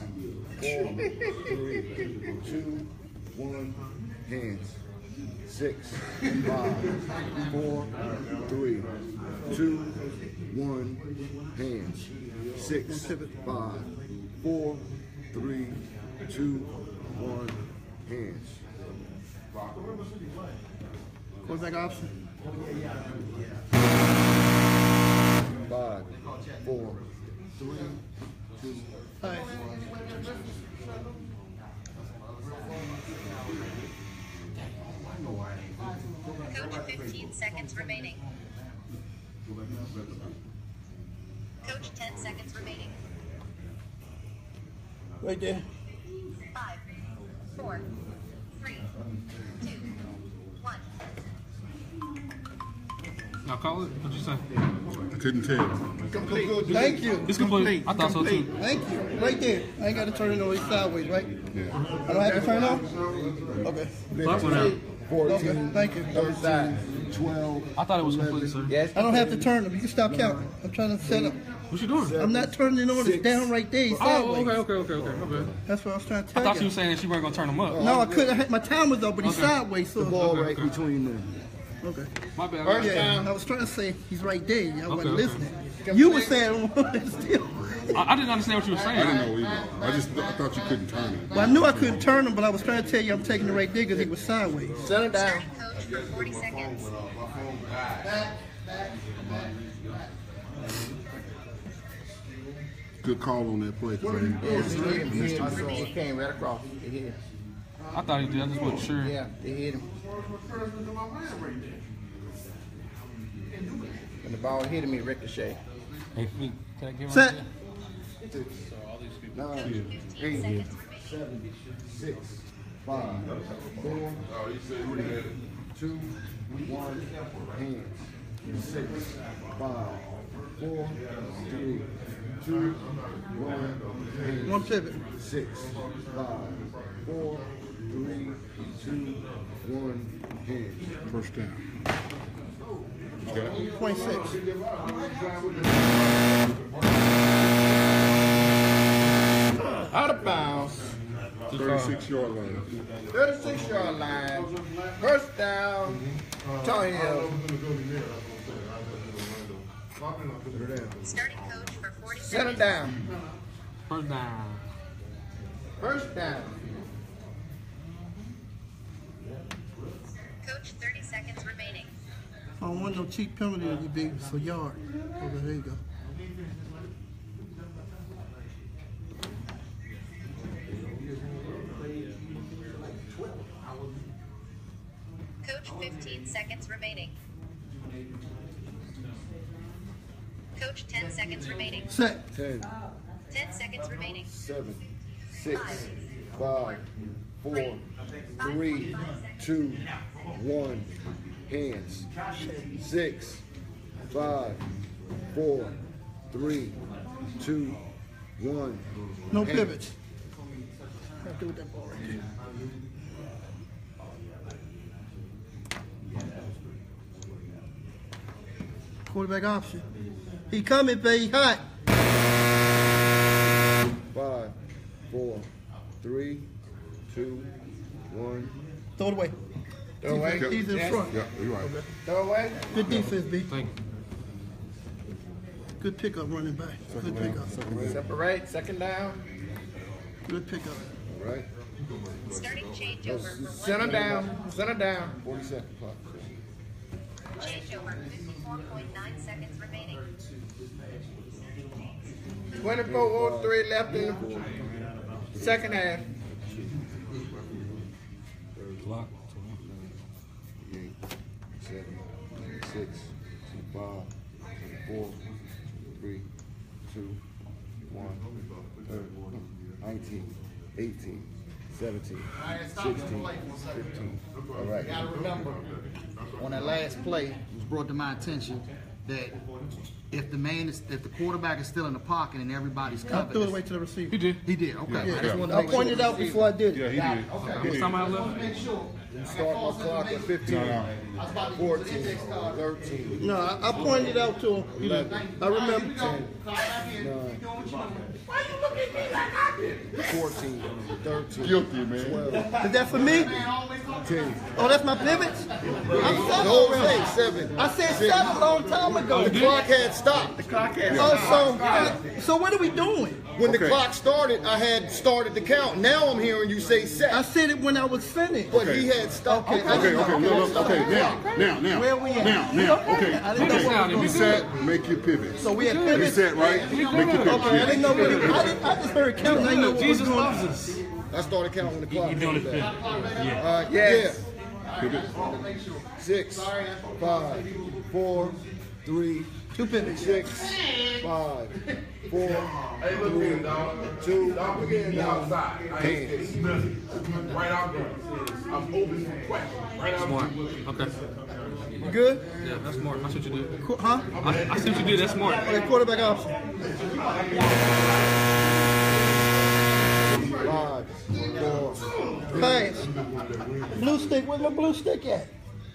3, 2, 1. Hands. 6, 5, 4, 3, 2, 1. Hands. 6, 5, 4, 3, 2, 1. Hands. Quarterback option. 5, 4, 3, 2. All right. Coach, 15 seconds remaining. Coach, 10 seconds remaining. Right there. 5, 4, 3, 2, 1. Y'all call it? What'd you say? I couldn't tell. Complete. Thank you. It's complete. I thought so too. Thank you. Right there. I ain't got to turn it on sideways, right? I don't have to turn it on? Okay. Clock went out. 14, Okay, thank you. 13, 12. I thought it was complete, sir. Yes. I don't have to turn them. You can stop counting. I'm trying to set up. What you doing? I'm not turning it on. It's down right there. It's Oh, sideways. okay. That's what I was trying to I tell thought you you. were saying that you weren't gonna turn them up. No, I couldn't. My time was up, but he's Okay. sideways. So. The ball right between them. Okay. My bad. First Yeah, down. I was trying to say he's right there. Y'all wasn't okay. listening. You were saying still. I didn't understand what you were saying. I didn't know either. I thought you couldn't turn it. Well, I knew I couldn't turn him, but I was trying to tell you I'm taking it right there because he was sideways. Set it down. Starting coach for 40 seconds. Good call on that play. 'Cause I missed him. He came right across. They hit him. I thought he did. I just wasn't sure. Yeah, they hit him. When the ball hit him, he ricochet. Hey, Fleet, can I get Set. one? 9, 8, 7, 6, 5, 4, Oh, he said he had it. 2, 1. Hands. 6, 5, 4, 3, 2, 1. Hands. One pivot. 6, 5, 4, 3, 2, 1. Hands. First down. You got it? 26. Out of bounds. 36-yard line. 36-yard line. First down. Tar Heels. Starting coach for 40 Set it seconds. down. First down. First down. Coach, 30 seconds remaining. I don't want no cheap penalty to be big for yard. Okay, there you go. Coach, 15 seconds remaining. Coach, 10 seconds remaining. Set. 10, 10 seconds remaining. 7, 6, 5, 4, 3, 2, 1. Hands. 6, 5, 4, 3, 2, 1. No Hands. pivots. Have to do with that ball right there. Quarterback option. He coming, baby. Hot. 5, 4, 3, 2, 1. Throw it away. Throw away. He's in front. Yeah, you're right. Throw away. Good defense, B. Thank you. Good pickup running back. Good pickup. Separate. Second down. Good pickup. All right. Starting changeover for 1 Center minute. down. Center down. 40-second clock. Changeover, 54.9 seconds remaining. 24:03 left in the second half. Clock. 8, 7, 6, 5, 4, 3, 2, 1. 19, 18, 17, 16, 15. All right. You gotta remember, on that last play, it was brought to my attention that if the quarterback is still in the pocket and everybody's I covered. threw it away to the receiver. He did. He did. Okay. Yeah. I just wanted to I make pointed sure. out before I did it. Yeah, he did. Okay. He Time did. out left. Make sure. Start my clock at 15, 14, 13, No, I pointed it out to him. 11, I remember. 10, 9, 14, 13, Guilty, man. 12, Is that for me? 10. Oh, that's my pivots? I'm seven No, already. say 7. I said 7 a long time ago. The clock had stopped. So what are we doing? When the Okay. clock started, I had started the count. Now I'm hearing you say I set, said it when I was finished. but he had stopped. Okay. Okay, look, okay, now. Where we at? Now, I okay, didn't know what okay. was You set, make your pivot. So we had You pivots. set, right? Make your pivot. Okay, I didn't know what I just heard counting. I didn't know what was Jesus going loves on. us. I started counting when the clock You're doing it came fit. back. Yeah. Yes. Pivot. 6, 5, 4, 3, 2 pivots. 6, 5, 4, 3, 2, Don't forget me 1. outside. I ain't Hands. scared of nothing. Right out there. I'm open for questions. Right out Smart. there. Okay. You good? Yeah, that's smart. That's what you did. Huh? I see what you did. That's smart. Okay, quarterback option. 5, 4, Pass. Blue stick. Where's my blue stick at?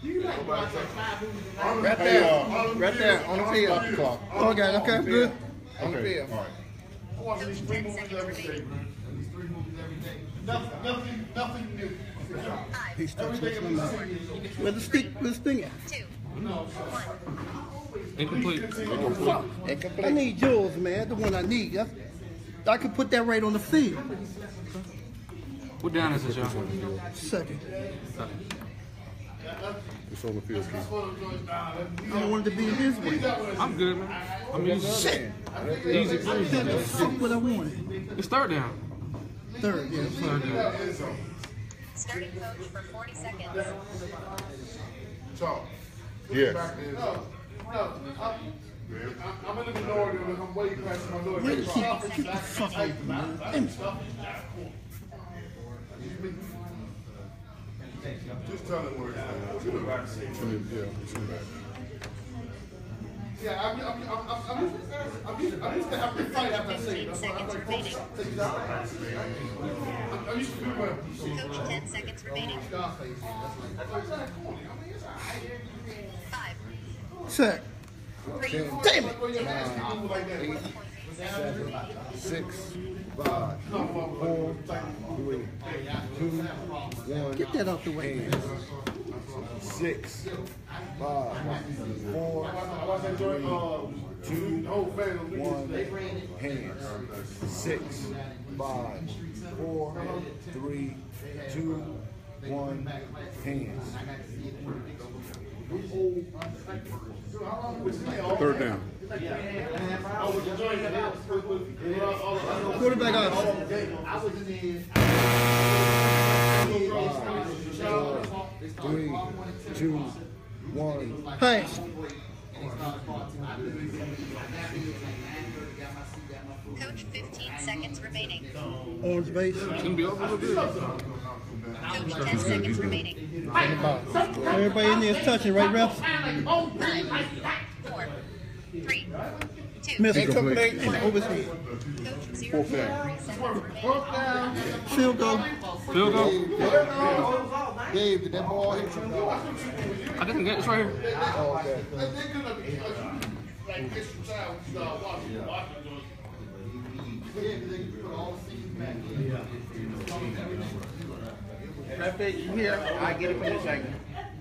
Right there. Right there. On the field. clock. Oh, I got it. Okay, good. On the field. Coach, 10 seconds remaining. Nothing new. 5, He's still touching my mouth. Where's the stick? Where's the thing at? 2, 1. Incomplete. I need yours, man. The one I need. I could put that right on the field. What down is this, y'all? Second. It's on the field. I don't want it to be his way. I'm good, man. I'm easy. Shit. Easy. That's what I wanted. It's third down. Third, yeah. Third down. Starting coach for 40 seconds. So, Yes. I'm in the minority. I'm way past my door. Where the keep the fuck away from me. Damn it. Just tell him where it's at. Yeah, it's in the back. Yeah, I'm used to having to fight after I say it. That's why I'm like, folks, take it out. I'm used to doing Coach, 10 seconds remaining. 5, Check. 3, Damn it. 8, 7, 6, 5, 4, 3, 2, 1. Get that out the way, man. 6, 5, 4, 3, 2, 1. Hands. 6, 5, 4, 3, 2, 1. Hands. Third down. Quarterback option. 3, 2, 1. Pass. Coach, 15 seconds remaining. Orange base. It's gonna be over a little bit. Coach, 10 seconds remaining. Everybody in there is touching, right, refs? 5, 4, 3, 2. Miss Incomplete. over his head. Coach, 0 3 seconds remaining. Field goal. Field goal. Dave, did that ball hit you? I didn't get it. It's right here. Oh, okay. That big here, I get it for the second.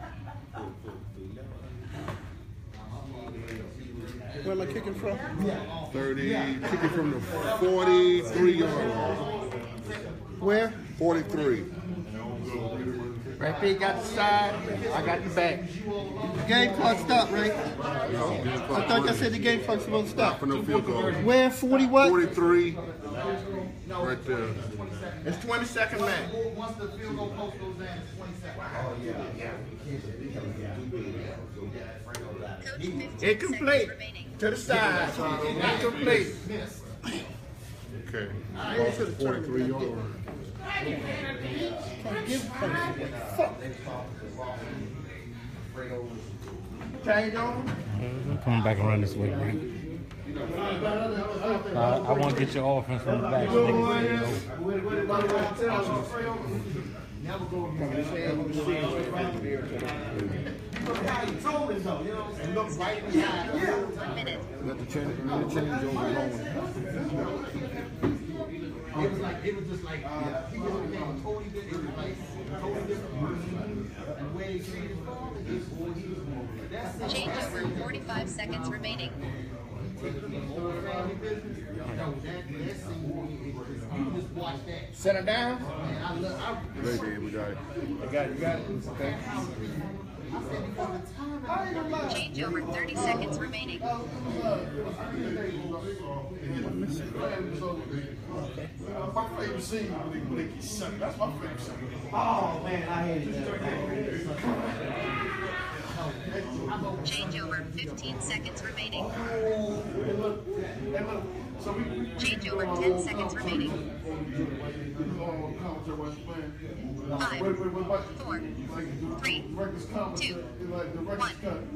Where am I kicking from? 30, kicking from the 43-yard line. Where? 43. Right big got the side, I got the back. The game clock stopped, right? I thought y'all said the game clock's supposed to stop. For no field goal. Where? 40 what? 43. Right there. It's 20-second match. Once the field goal post goes down, it's 20 seconds. Coach, 15 Incomplete. seconds remaining. To the side. Incomplete. Okay. Ball to the 43-yard line. Change on. I'm coming back around this way, man. I want to get your offense from the back. So niggas Let the change over going. It was just like, he just became a totally different, totally different person. And the way he treated that's Change over, 45 seconds remaining. Set it down. Right there, we got it. You got it. Okay. Change over, 30 seconds remaining. My favorite scene when they get sucked. That's my favorite scene. Oh man, I hated that. Change over, 15 seconds remaining. Change over, 10 seconds remaining. 5, 4, 3, 2, 1.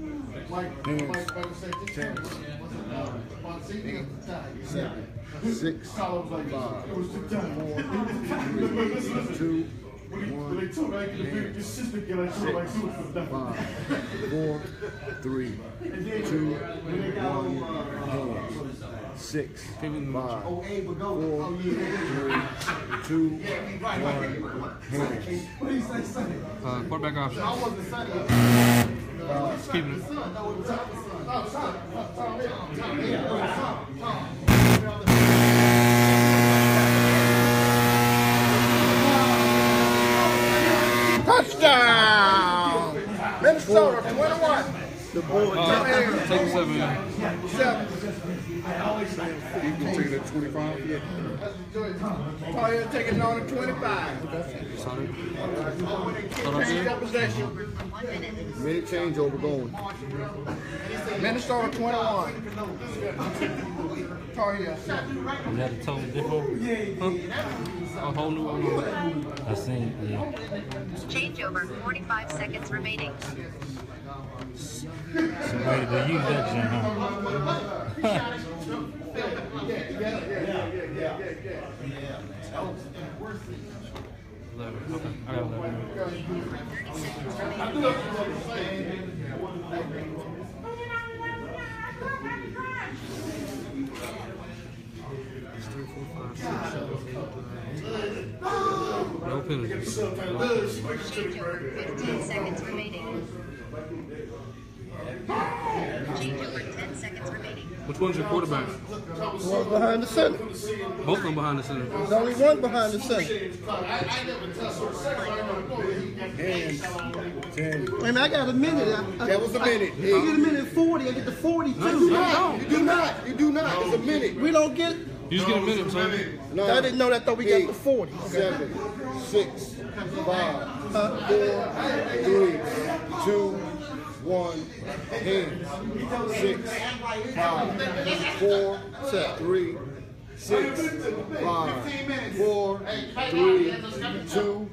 Seven, 6, 5, 4, 3, 2, 1, 6, 5, 4, 3, 2, 1, hands. 6, 5, 4, 3, 2, 1, hands. Quarterback option. Keeping it. Touchdown! Minnesota 21. The board. Take the 7. 7. You can take it at 25? Yeah. Oh, you're taking on to 25. Change your possession. 1 minute. Minute changeover going. Minnesota 21. Tar Heel. Is that a total different? Huh? A whole new one? I seen, yeah. Change over, 45 seconds remaining. Somebody to use that jam, huh? 11. Okay. I got 11. 30 seconds remaining. No penalties. Change over, 15 seconds remaining. Change over, 10 seconds remaining. Which one's your quarterback? One behind the center. Both of them behind the center. There's only one behind the center. Hands. 10. Wait a minute, I got a minute. That was a minute. I get a minute 40. I get to 42. You do not. You do not. It's a minute. We don't get. You just get a minute, son. I didn't know that. I thought we got to 40. 7, 6, 5, 4, 3, 2, 1, hands. 6, 5, 4, 3, 6, 5, 4, 3, 2,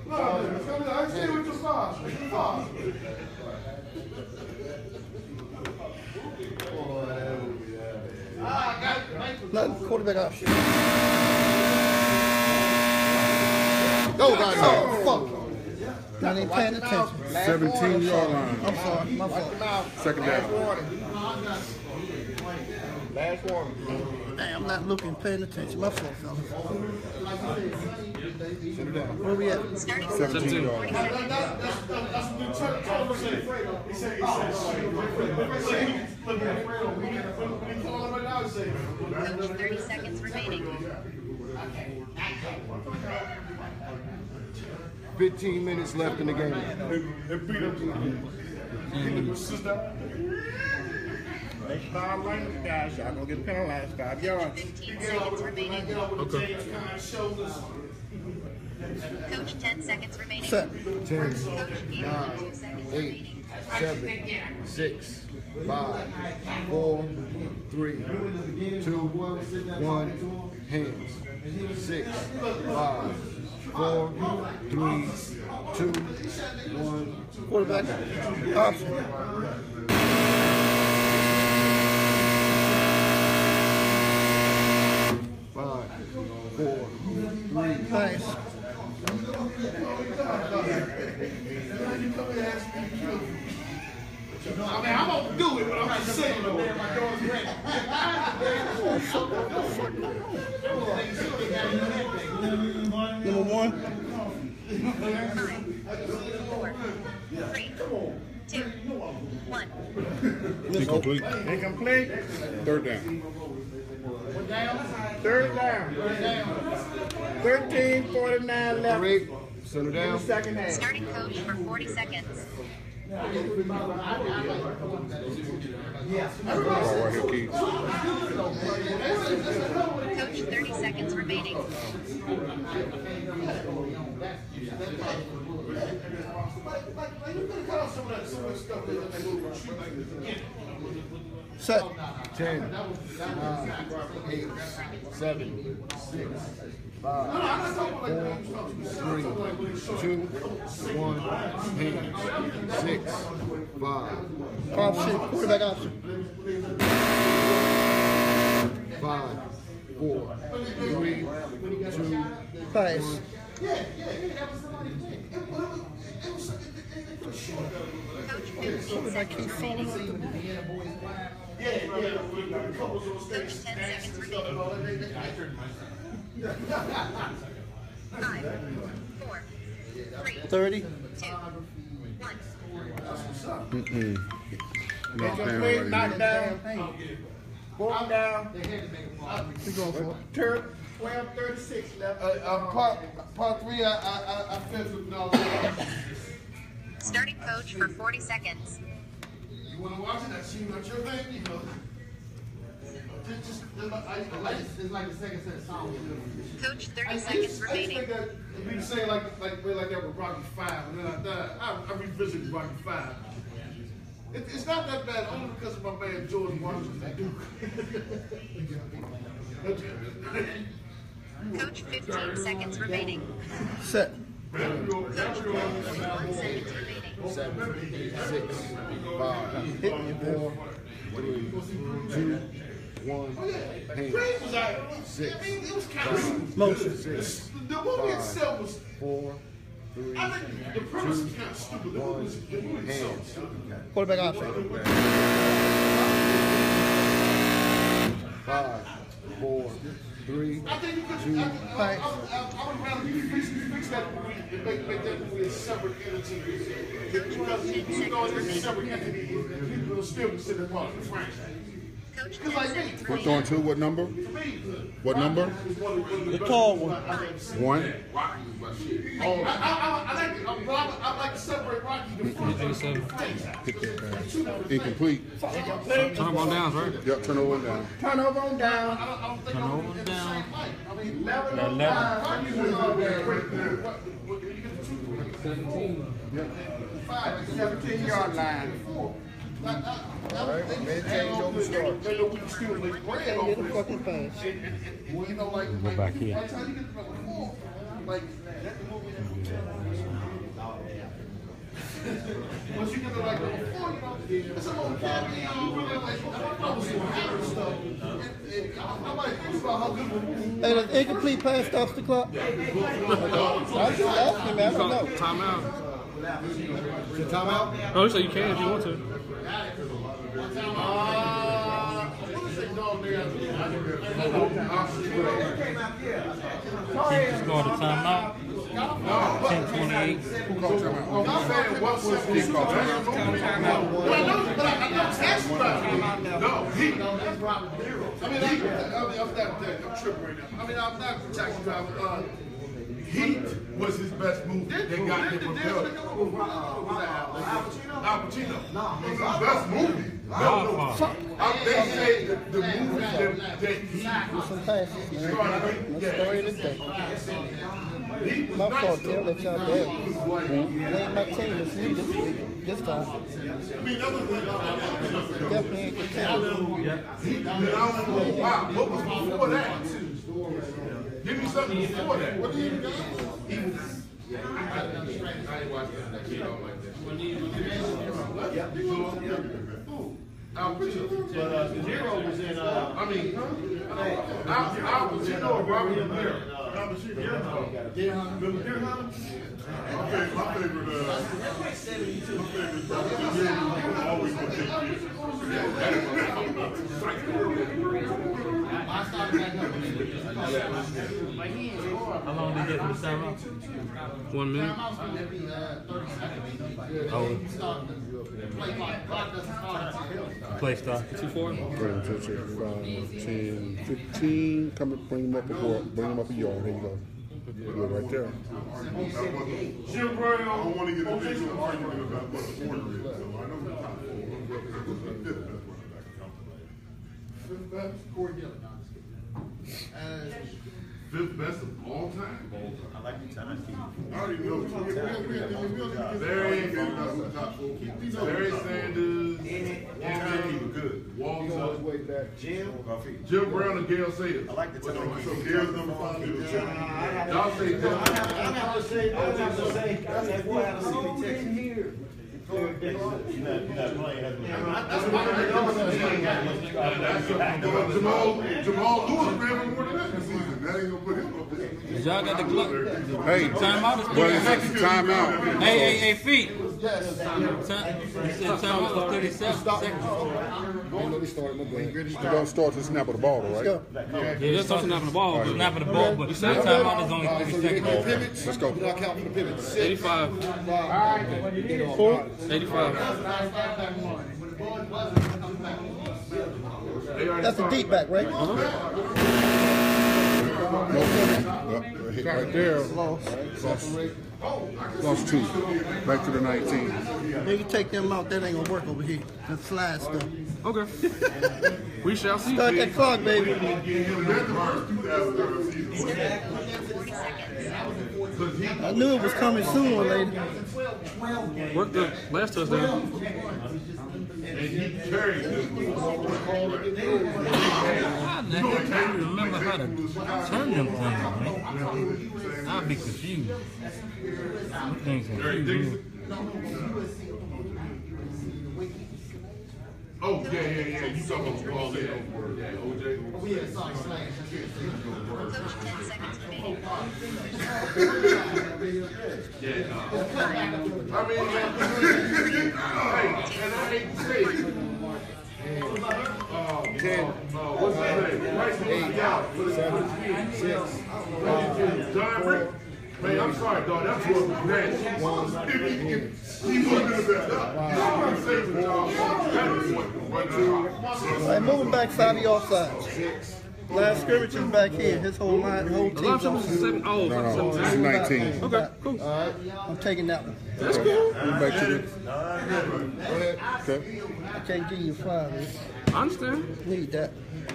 Nothing. Quarterback option. Go, guys. Oh, fuck. Not even paying attention. 17-yard line. I'm sorry. My fault. Second down. Last warning. Hey, I'm not looking, paying attention. My fault, fellas. Where we at? 17-yard line. Coach, 30 seconds remaining. 15 minutes left in the game. They start running, guys. Y'all gonna get penalized 5 yards. 15 seconds remaining. Okay. Coach, 10 seconds remaining. Set. 10, Coach, 2 seconds 8, remaining. 7, 6, 5, 4, 3, 2, 1, hands. 6, 5, 4, 3, 2, 1. Quarterback option. 5, 4, 3. Nice. I mean, I'm gonna do it, but I'm not saying no. My daughter's ready. Number 1. 5, 4, 3, 2, 1. Incomplete. Incomplete. Third down. Third down. 13:49 left. Rick, settle In the down. second half. Starting coach for 40 seconds. Ball right here, Keith. Coach, 30 seconds remaining. Set. 10, 9, 8, 7, 6, 5, 4, 3, 2, 1, hands. 6, 5, Option. Quarterback option. 5, 4, 3, 2, Pass. Coach, 15 seconds remaining. Coach, 10 seconds remaining. 5, 4, 3, 30. 2, 1. Knocked down Incomplete. right Knocked here. down. 4 down. Keep going for it. 12:36 left. part 3, I finished with all that. Starting coach for 40 seconds. You want to watch it? That's you, not your thing, you know. It's like the second set of songs. Coach, 30 seconds I remaining. expect that to be the same like that with Rocky 5, and then I revisited Rocky 5. It's not that bad, only because of my man George Washington. Coach, 15 seconds remaining. Set. Coach, 1 seconds remaining. 7, 6, 5, 4, 3, 2, 1, hands. 6, 5, Motion. 6, The movie itself was. 4, 3, I think the premise is kind of stupid. 1, hands. Quarterback option. 5, 4, 3, 2, I would rather you fix that movie and make that movie a separate entity. Because you know it's a separate entity, people will still consider part of the franchise. Coach, 10 Because like me, seconds We're remaining. throwing 2. What number? What number? The tall one. 1. I like to separate Rocky the franchise. Incomplete. Turn on downs, right? Yep, turnover and down. Turnover on down. I don't think Turn I'm over down. 11 on down. 17. 17-yard line. Alright, man, change over start. They know we can still make bread Can't off get a of this. fucking pass. Well, you know, like, Go back here. by the time you get to number 4, like, that the movie once you get to like number 4, you know, it's a little cameo, really, like, I was so happy and stuff. And I might think about how good the movie. Hey, does incomplete pass stops the clock? I just asked him, man. I don't know. Timeout. Timeout? Oh, so you can if you want to. Chiefs scored a timeout. 10-28. Who called timeout? I'm saying what was he called timeout? Well, I know, but I know that's right. No, he. I mean, I'm tripping right now. I mean, I'm not a taxi driver. Heat was his best movie. They got him propelled. Al Pacino. No, it was his best movie. They say the movie that he Some passes, man. Let's story of the day. My fault, Tim. Let y'all down. It ain't my team. It's me this week. This time. Definitely ain't the team. Wow, what was before that? Give me something before that. What did he do? He was. I ain't watching that kid out like that. Al Pacino. But De Niro was in. I mean, Al Pacino or Robert De Niro? Al Pacino. Deer Hunter. My favorite. Always gonna take kids. How long did you get for the timeout? 1 minute. Oh, play start. 2-4. 10, 15. Come and bring him up a yard. Bring him up a yard. There you go. Good right there. Jim Brown, I don't want to get into an argument about what the order is, so I know the top 4. Fifth best? Corey Dillon. Fifth best of all time? I like the time. I already know. Barry Barry Sanders, good. Walter, Jim. Jim Brown, and Gail Sayers. I like the time. So Gail's number 5. Y'all say I'm gonna say, that boy had a city Texas here. You're not playing. That's why Jamal Lewis ran for more than that this season. That ain't gonna put him up there. Y'all got the clock. Hey, Timeout is 30 seconds. timeout. Hey, feet. You said timeout was 37 seconds. You don't start to snap of the ball, though, right? Yeah, Just talking about the ball. Snap of the ball, but the timeout is only 30 seconds. Let's go. I'll count for the pivots. 85. 85. That's a deep back, right? Right there. Lost 2. Back to the 19. Then you take them out. That ain't gonna work over here. That slide stuff. Okay. We shall see. Start that clock, baby. I knew it was coming sooner or later. Work the last touchdown. I can't remember how to turn them things, man. I'll be confused. Them things confused. Oh, yeah. You talking about Paul there. Yeah, OJ. Coach, 10 seconds remaining. I mean, hey, and I hate to say it. 10, what's his name? 8, 7, 6, 5, 4. Man, I'm sorry, dog. That's what was nasty. He wasn't in the best. Hey, moving back 5 yards side. Last scrimmage is back here. His whole line, whole team's Last on. time was 7. Oh, No, it's 19. okay, cool. I'm taking that one. That's cool. Back to the. Okay. I can't give you 5. Man. I understand. Need that.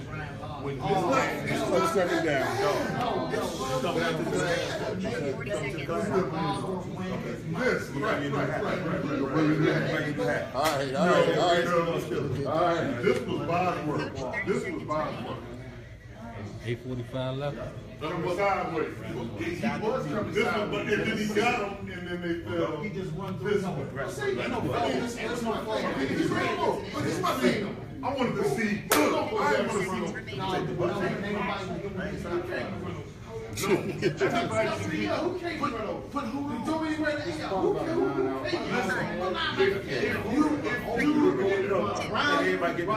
Let's start it down. 40 seconds. This, right. All right. This was Bob's work. 8:45 left. Coming sideways. He was coming sideways. But and then he got him, and then they fell. He just run through this way. But it's my thing. I wanted to see. I didn't want to see. But who told me right now? Everybody get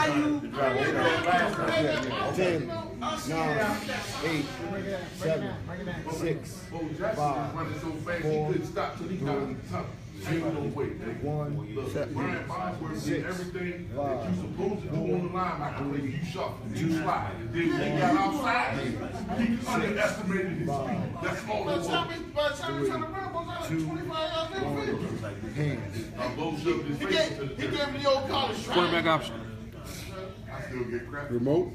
10, 9, 8, 7, 6, 5, 4, 3, 2, 1, 7, 6, 5, 4, 3, 2, slide. Then when he got outside, he underestimated his speed. That's all it was. 2, 1, hands. He gave me the old college try. Quarterback option. I still get crap. Remote.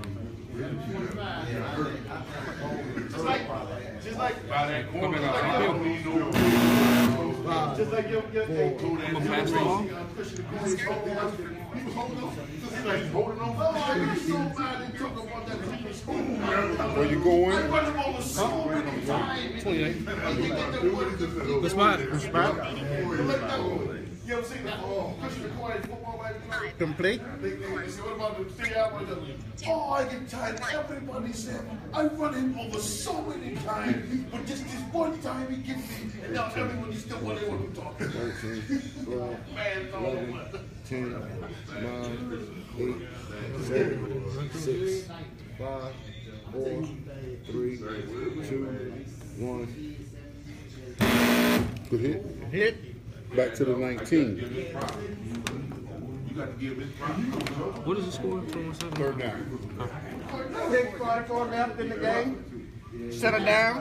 Just like by that corner, Quarterback I don't need no. Just like your I'm gonna pass the ball. He was holding on. He's holding on. Where you going? 28. Good spot. You ever seen that? Pushing the corner football like Complete. They say, what about the 3 hours? Oh, I get tired. Everybody said I run him over so many times, but just this one time he gets me, and now everybody still want to talk. 13, 12, 11, 10, 9, 8, 7, 6, 5, 4, 3, 2, 1. Good hit. Hit. Back to the 19. You got to give his proper. What is the score? 27? Third down. Pick 44 left in the game. Settle down.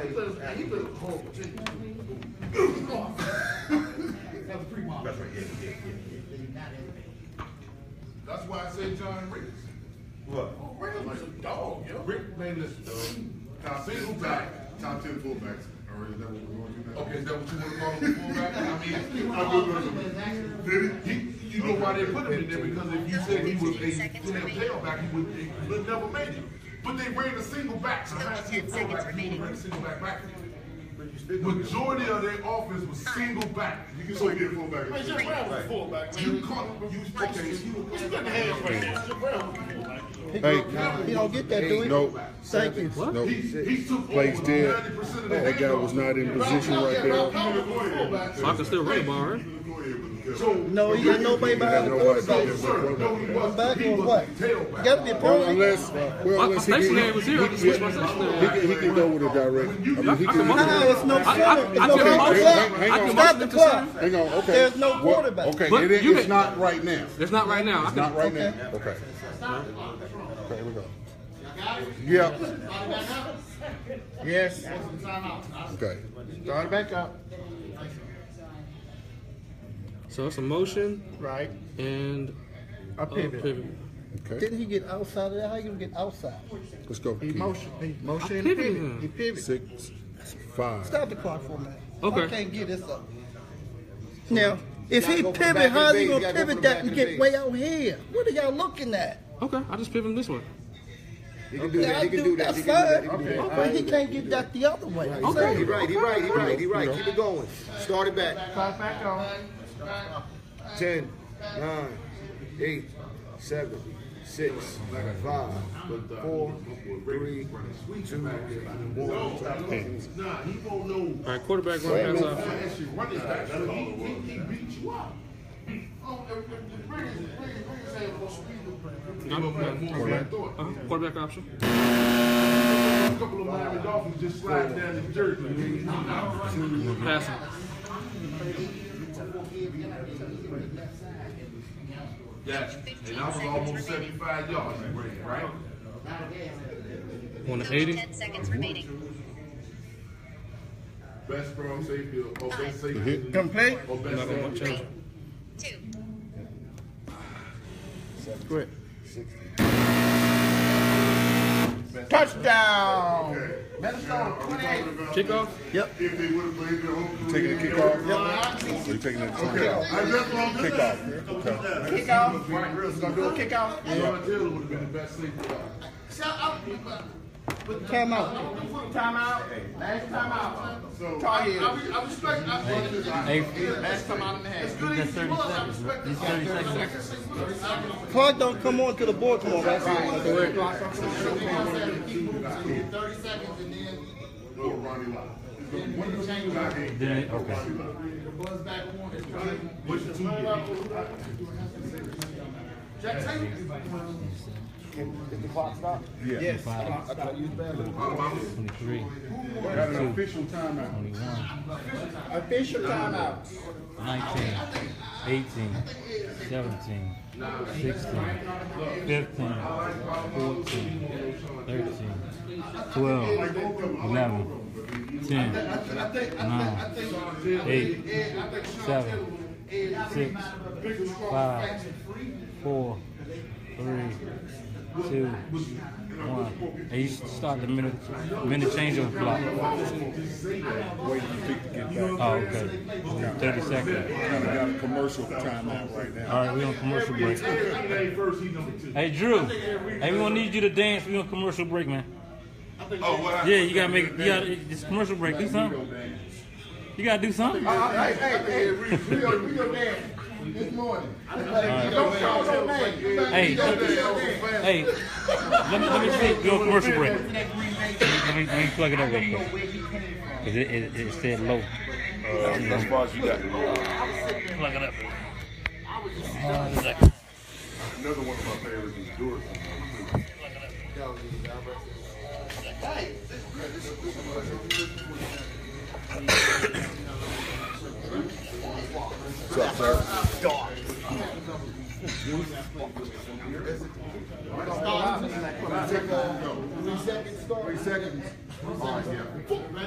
That's why I say John Rick. What? Oh, Rick was a dog, yo. Rick made this top single back, top 10 fullbacks. Or is that what we're going to do now? Okay, is that what you want to call him, fullback? You know why they put him in there? Because if you said he was a tailback, he would never made it. But they ran a single back. So I see a fullback, they ran a single back. Majority of their offense was single back. You can still get a fullback. Man, Jim Brown was a fullback. You caught him. You got the hands right there. Jim Brown was a fullback. Hey, He don't get that, do he? nope. Thank you. Nope. He took Plays over dead. 90% of the That guy was not in position right there. So I can still run the ball, right? No, he got nobody behind the quarterback. I'm back on what? Got to be a Well, point. unless My stationary was here. I can switch my stationary. he can go with a direct. I mean, he can. It's no I center. can It's no motion. clock. Hang on. Stop the clock. Hang on. Okay. There's no Well, quarterback. okay. But It's you can- not right now. It's not right now. I It's can, not right now. Okay. Okay. Here we go. Yeah. Yes. Okay. Start back up. so it's a motion Right. and A pivot. Okay. Didn't he get outside of that? How you gonna get outside? Let's go. He motion and pivoted pivot. him. He pivot. 6, 5. Stop the clock for a minute. Okay. I can't get this up. Now, if he pivot, how's he gonna pivot that and get way out here? What are y'all looking at? Okay, I just pivot him this way. He can do that. He can do that. That's He can do that. He can do fine. that. But he can't get that the other way. Okay. He right. Keep it going. Start it back. Clock back on. 10, 9, 8, 7, 6, 5, 4, 3, 2, 1. Nah, he won't know. All right, quarterback run pass off. Actually, running back. He beat you up. Oh, the biggest head was speed. Quarterback option. A couple of Miami Dolphins just slide down the dirt. Passing. Yeah, and I was almost 75 yards, right? On the 80. 10 seconds remaining. Best strong safety or best safety. Complete. Or best Not gonna change it. 2. Quit. Touchdown. Minnesota 28. Kickoff. Yep. If they would have played their whole career. Taking the kickoff. Yep. So you're taking that time Okay. out. Kickoff. Okay. Kickoff? We're gonna do a kickoff? Taylor would have been the best safety. Time out. Time out. Last time out. Tar Heels. Hey, Last time out in the half. that's 30 seconds. These 30 seconds. Clock don't come on to the board. Come on, right? 30 seconds and then. Then it, okay. Buzz back on. Did the clock stop? Yes. 25, 23, Got an official timeout. 21, Official timeout. 19, 18, 17, 16, 15, 14, 13, 12, 11, 10, 9, 8, 7, 6, 5, 4, 3, 2, 1. And you start the minute changeover clock. Waiting for Dick to get back. Oh, okay. 30 seconds. We got a commercial timeout right now. All right, we on commercial break. Hey, Drew. Hey, we gonna need you to dance. We on commercial break, man. Oh, what? Yeah, you gotta make. You gotta. It's commercial break. Do something. You gotta do something. Hey, we go dance this morning. Don't call no name. Hey, hey. Let me see. Go commercial break. Let me plug it up real quick. Cause it said low. As far as you got. Plug it up. Another one of my favorites is Jordan. What's up, sir? 3 seconds. All right, yeah.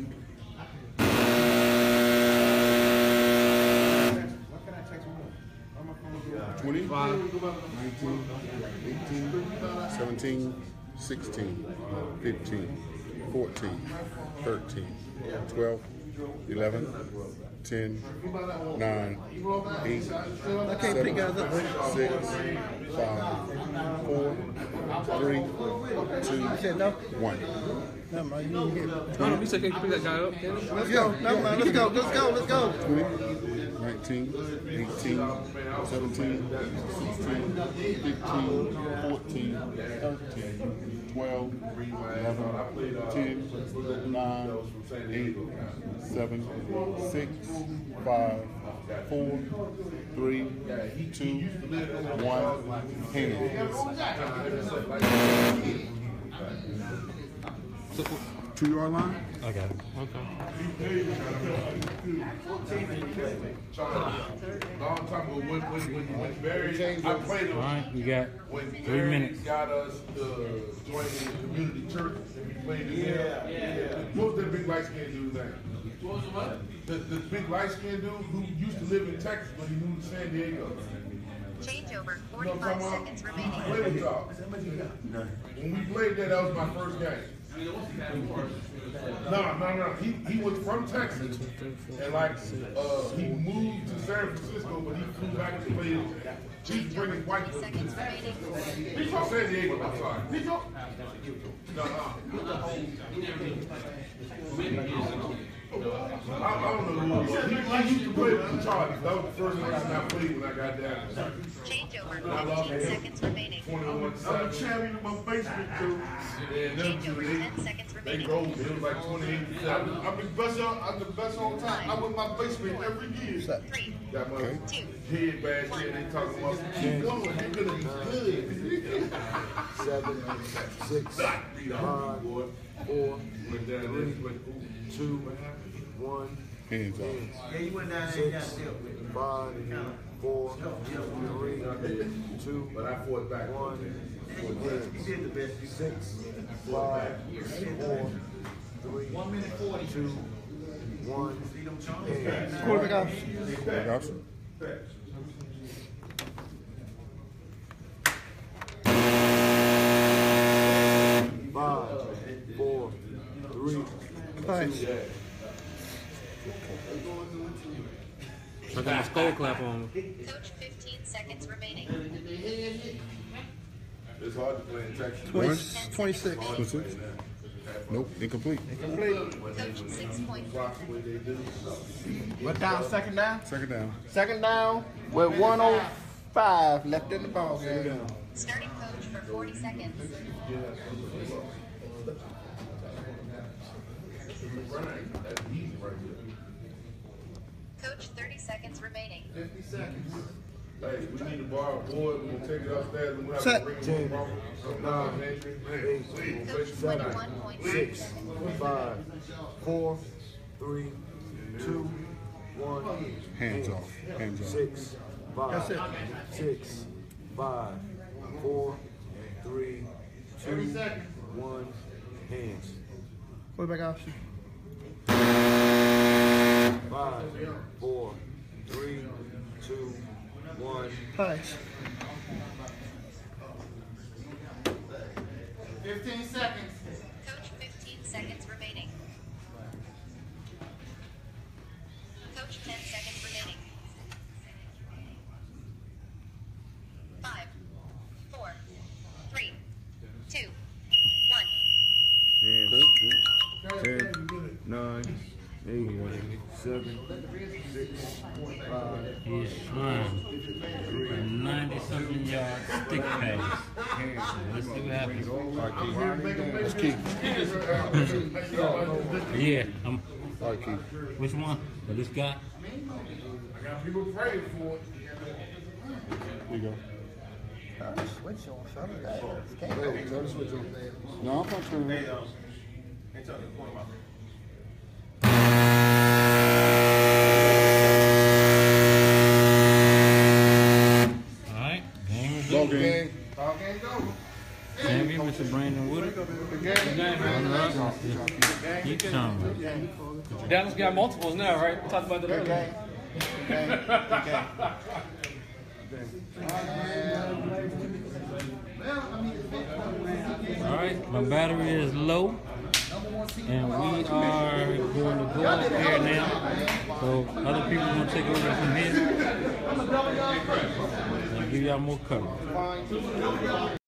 25, 19, 18, 17, 16, 15, 14, 13, 12, 11, 10, 9, 8, 7, 6, 5, 4, 3, 2, 1. Never mind, you didn't hit. No, we said can you pick that guy up? Let's go. Never mind. Let's go. Let's go. Let's go. 20, 19, 18, 17, 16, 15, 14, 13, 12, 11, 10, 9, 8, 7, 6, 5, 4, 3, 2, 1, hands. 2-yard line? Okay. Long time ago, when Barry, I played him. All right, you got When 3 Barry minutes. got us to join the community church and we played together. Yeah. What was that big light skinned dude's name? What was what? The big light skinned dude who used to live in Texas but he moved to San Diego. Changeover, 45 seconds remaining. Play with y'all. When we played that was my first game. No. He was from Texas, and like he moved to San Francisco, but he flew back to play. He was bringing white. He's from San Diego. I'm sorry. I don't know who it was. He used to play with the Chargers. That was the first person I played when I got down. Changeover, 15 seconds remaining. 21-7. I'm a champion in my basement too. Changeover, 10 seconds They remaining. rolled. It was like 28. I'm the best all the time. I'm in my basement every year. Got my head back there. They talking about keep going. You're gonna be good. 7, 6, 5, 4, 3, 2, 1. Hands up. Yeah, you went down there and got dealt with. 5, 4, 3, 2, But I fought back. 1. You did the best you could. 6, 5, 4, 3, 1 minute 40. 2, 1. Hands. Quarterback option. Quarterback option. Five, 4, 3, Pass. I got my skull clap on. Coach, 15 seconds remaining. It's hard to play in Texas. 26. 26. Nope, incomplete. Coach, 6 points. What down? Second down? Second down. Second down with 1:05 left in the ball game. Starting coach for 40 seconds. Coach, 30 seconds remaining. 50 seconds. Hey, we need to borrow a board. We're gonna take it upstairs and we'll have Set. to bring it home. Coach, 21.6. 5, 4, 3, 2, 1. Hands off. Hands off. 6, 5, 6, 5, 4, 3, 2, 1. Hands. Quarterback option. 5, 4, 3, 2, 1. Pass. 15 seconds. Coach, 15 seconds remaining. Coach, 10 seconds remaining. 5, 4, 3, 2, 1. 10, 9, 8, 7, 6, 5. He's trying a 90-something yard stick pass. Let's see what happens. Let's keep. Yeah, I'm. All right, Keith. Which one? This guy? I got people praying for it. Here you go. Switch on. Shut it down. Hey, turn the switch on. No, I'm not turning it. Alright, game is Ball over. game. Ball game's over. Champion, Mr. Brandon Woodard. Keep coming. Dallas got multiples now, right? We talked about that earlier. Alright, my battery is low. And we are going to go up here now. So other people going to take over from here. I'll give y'all more coverage.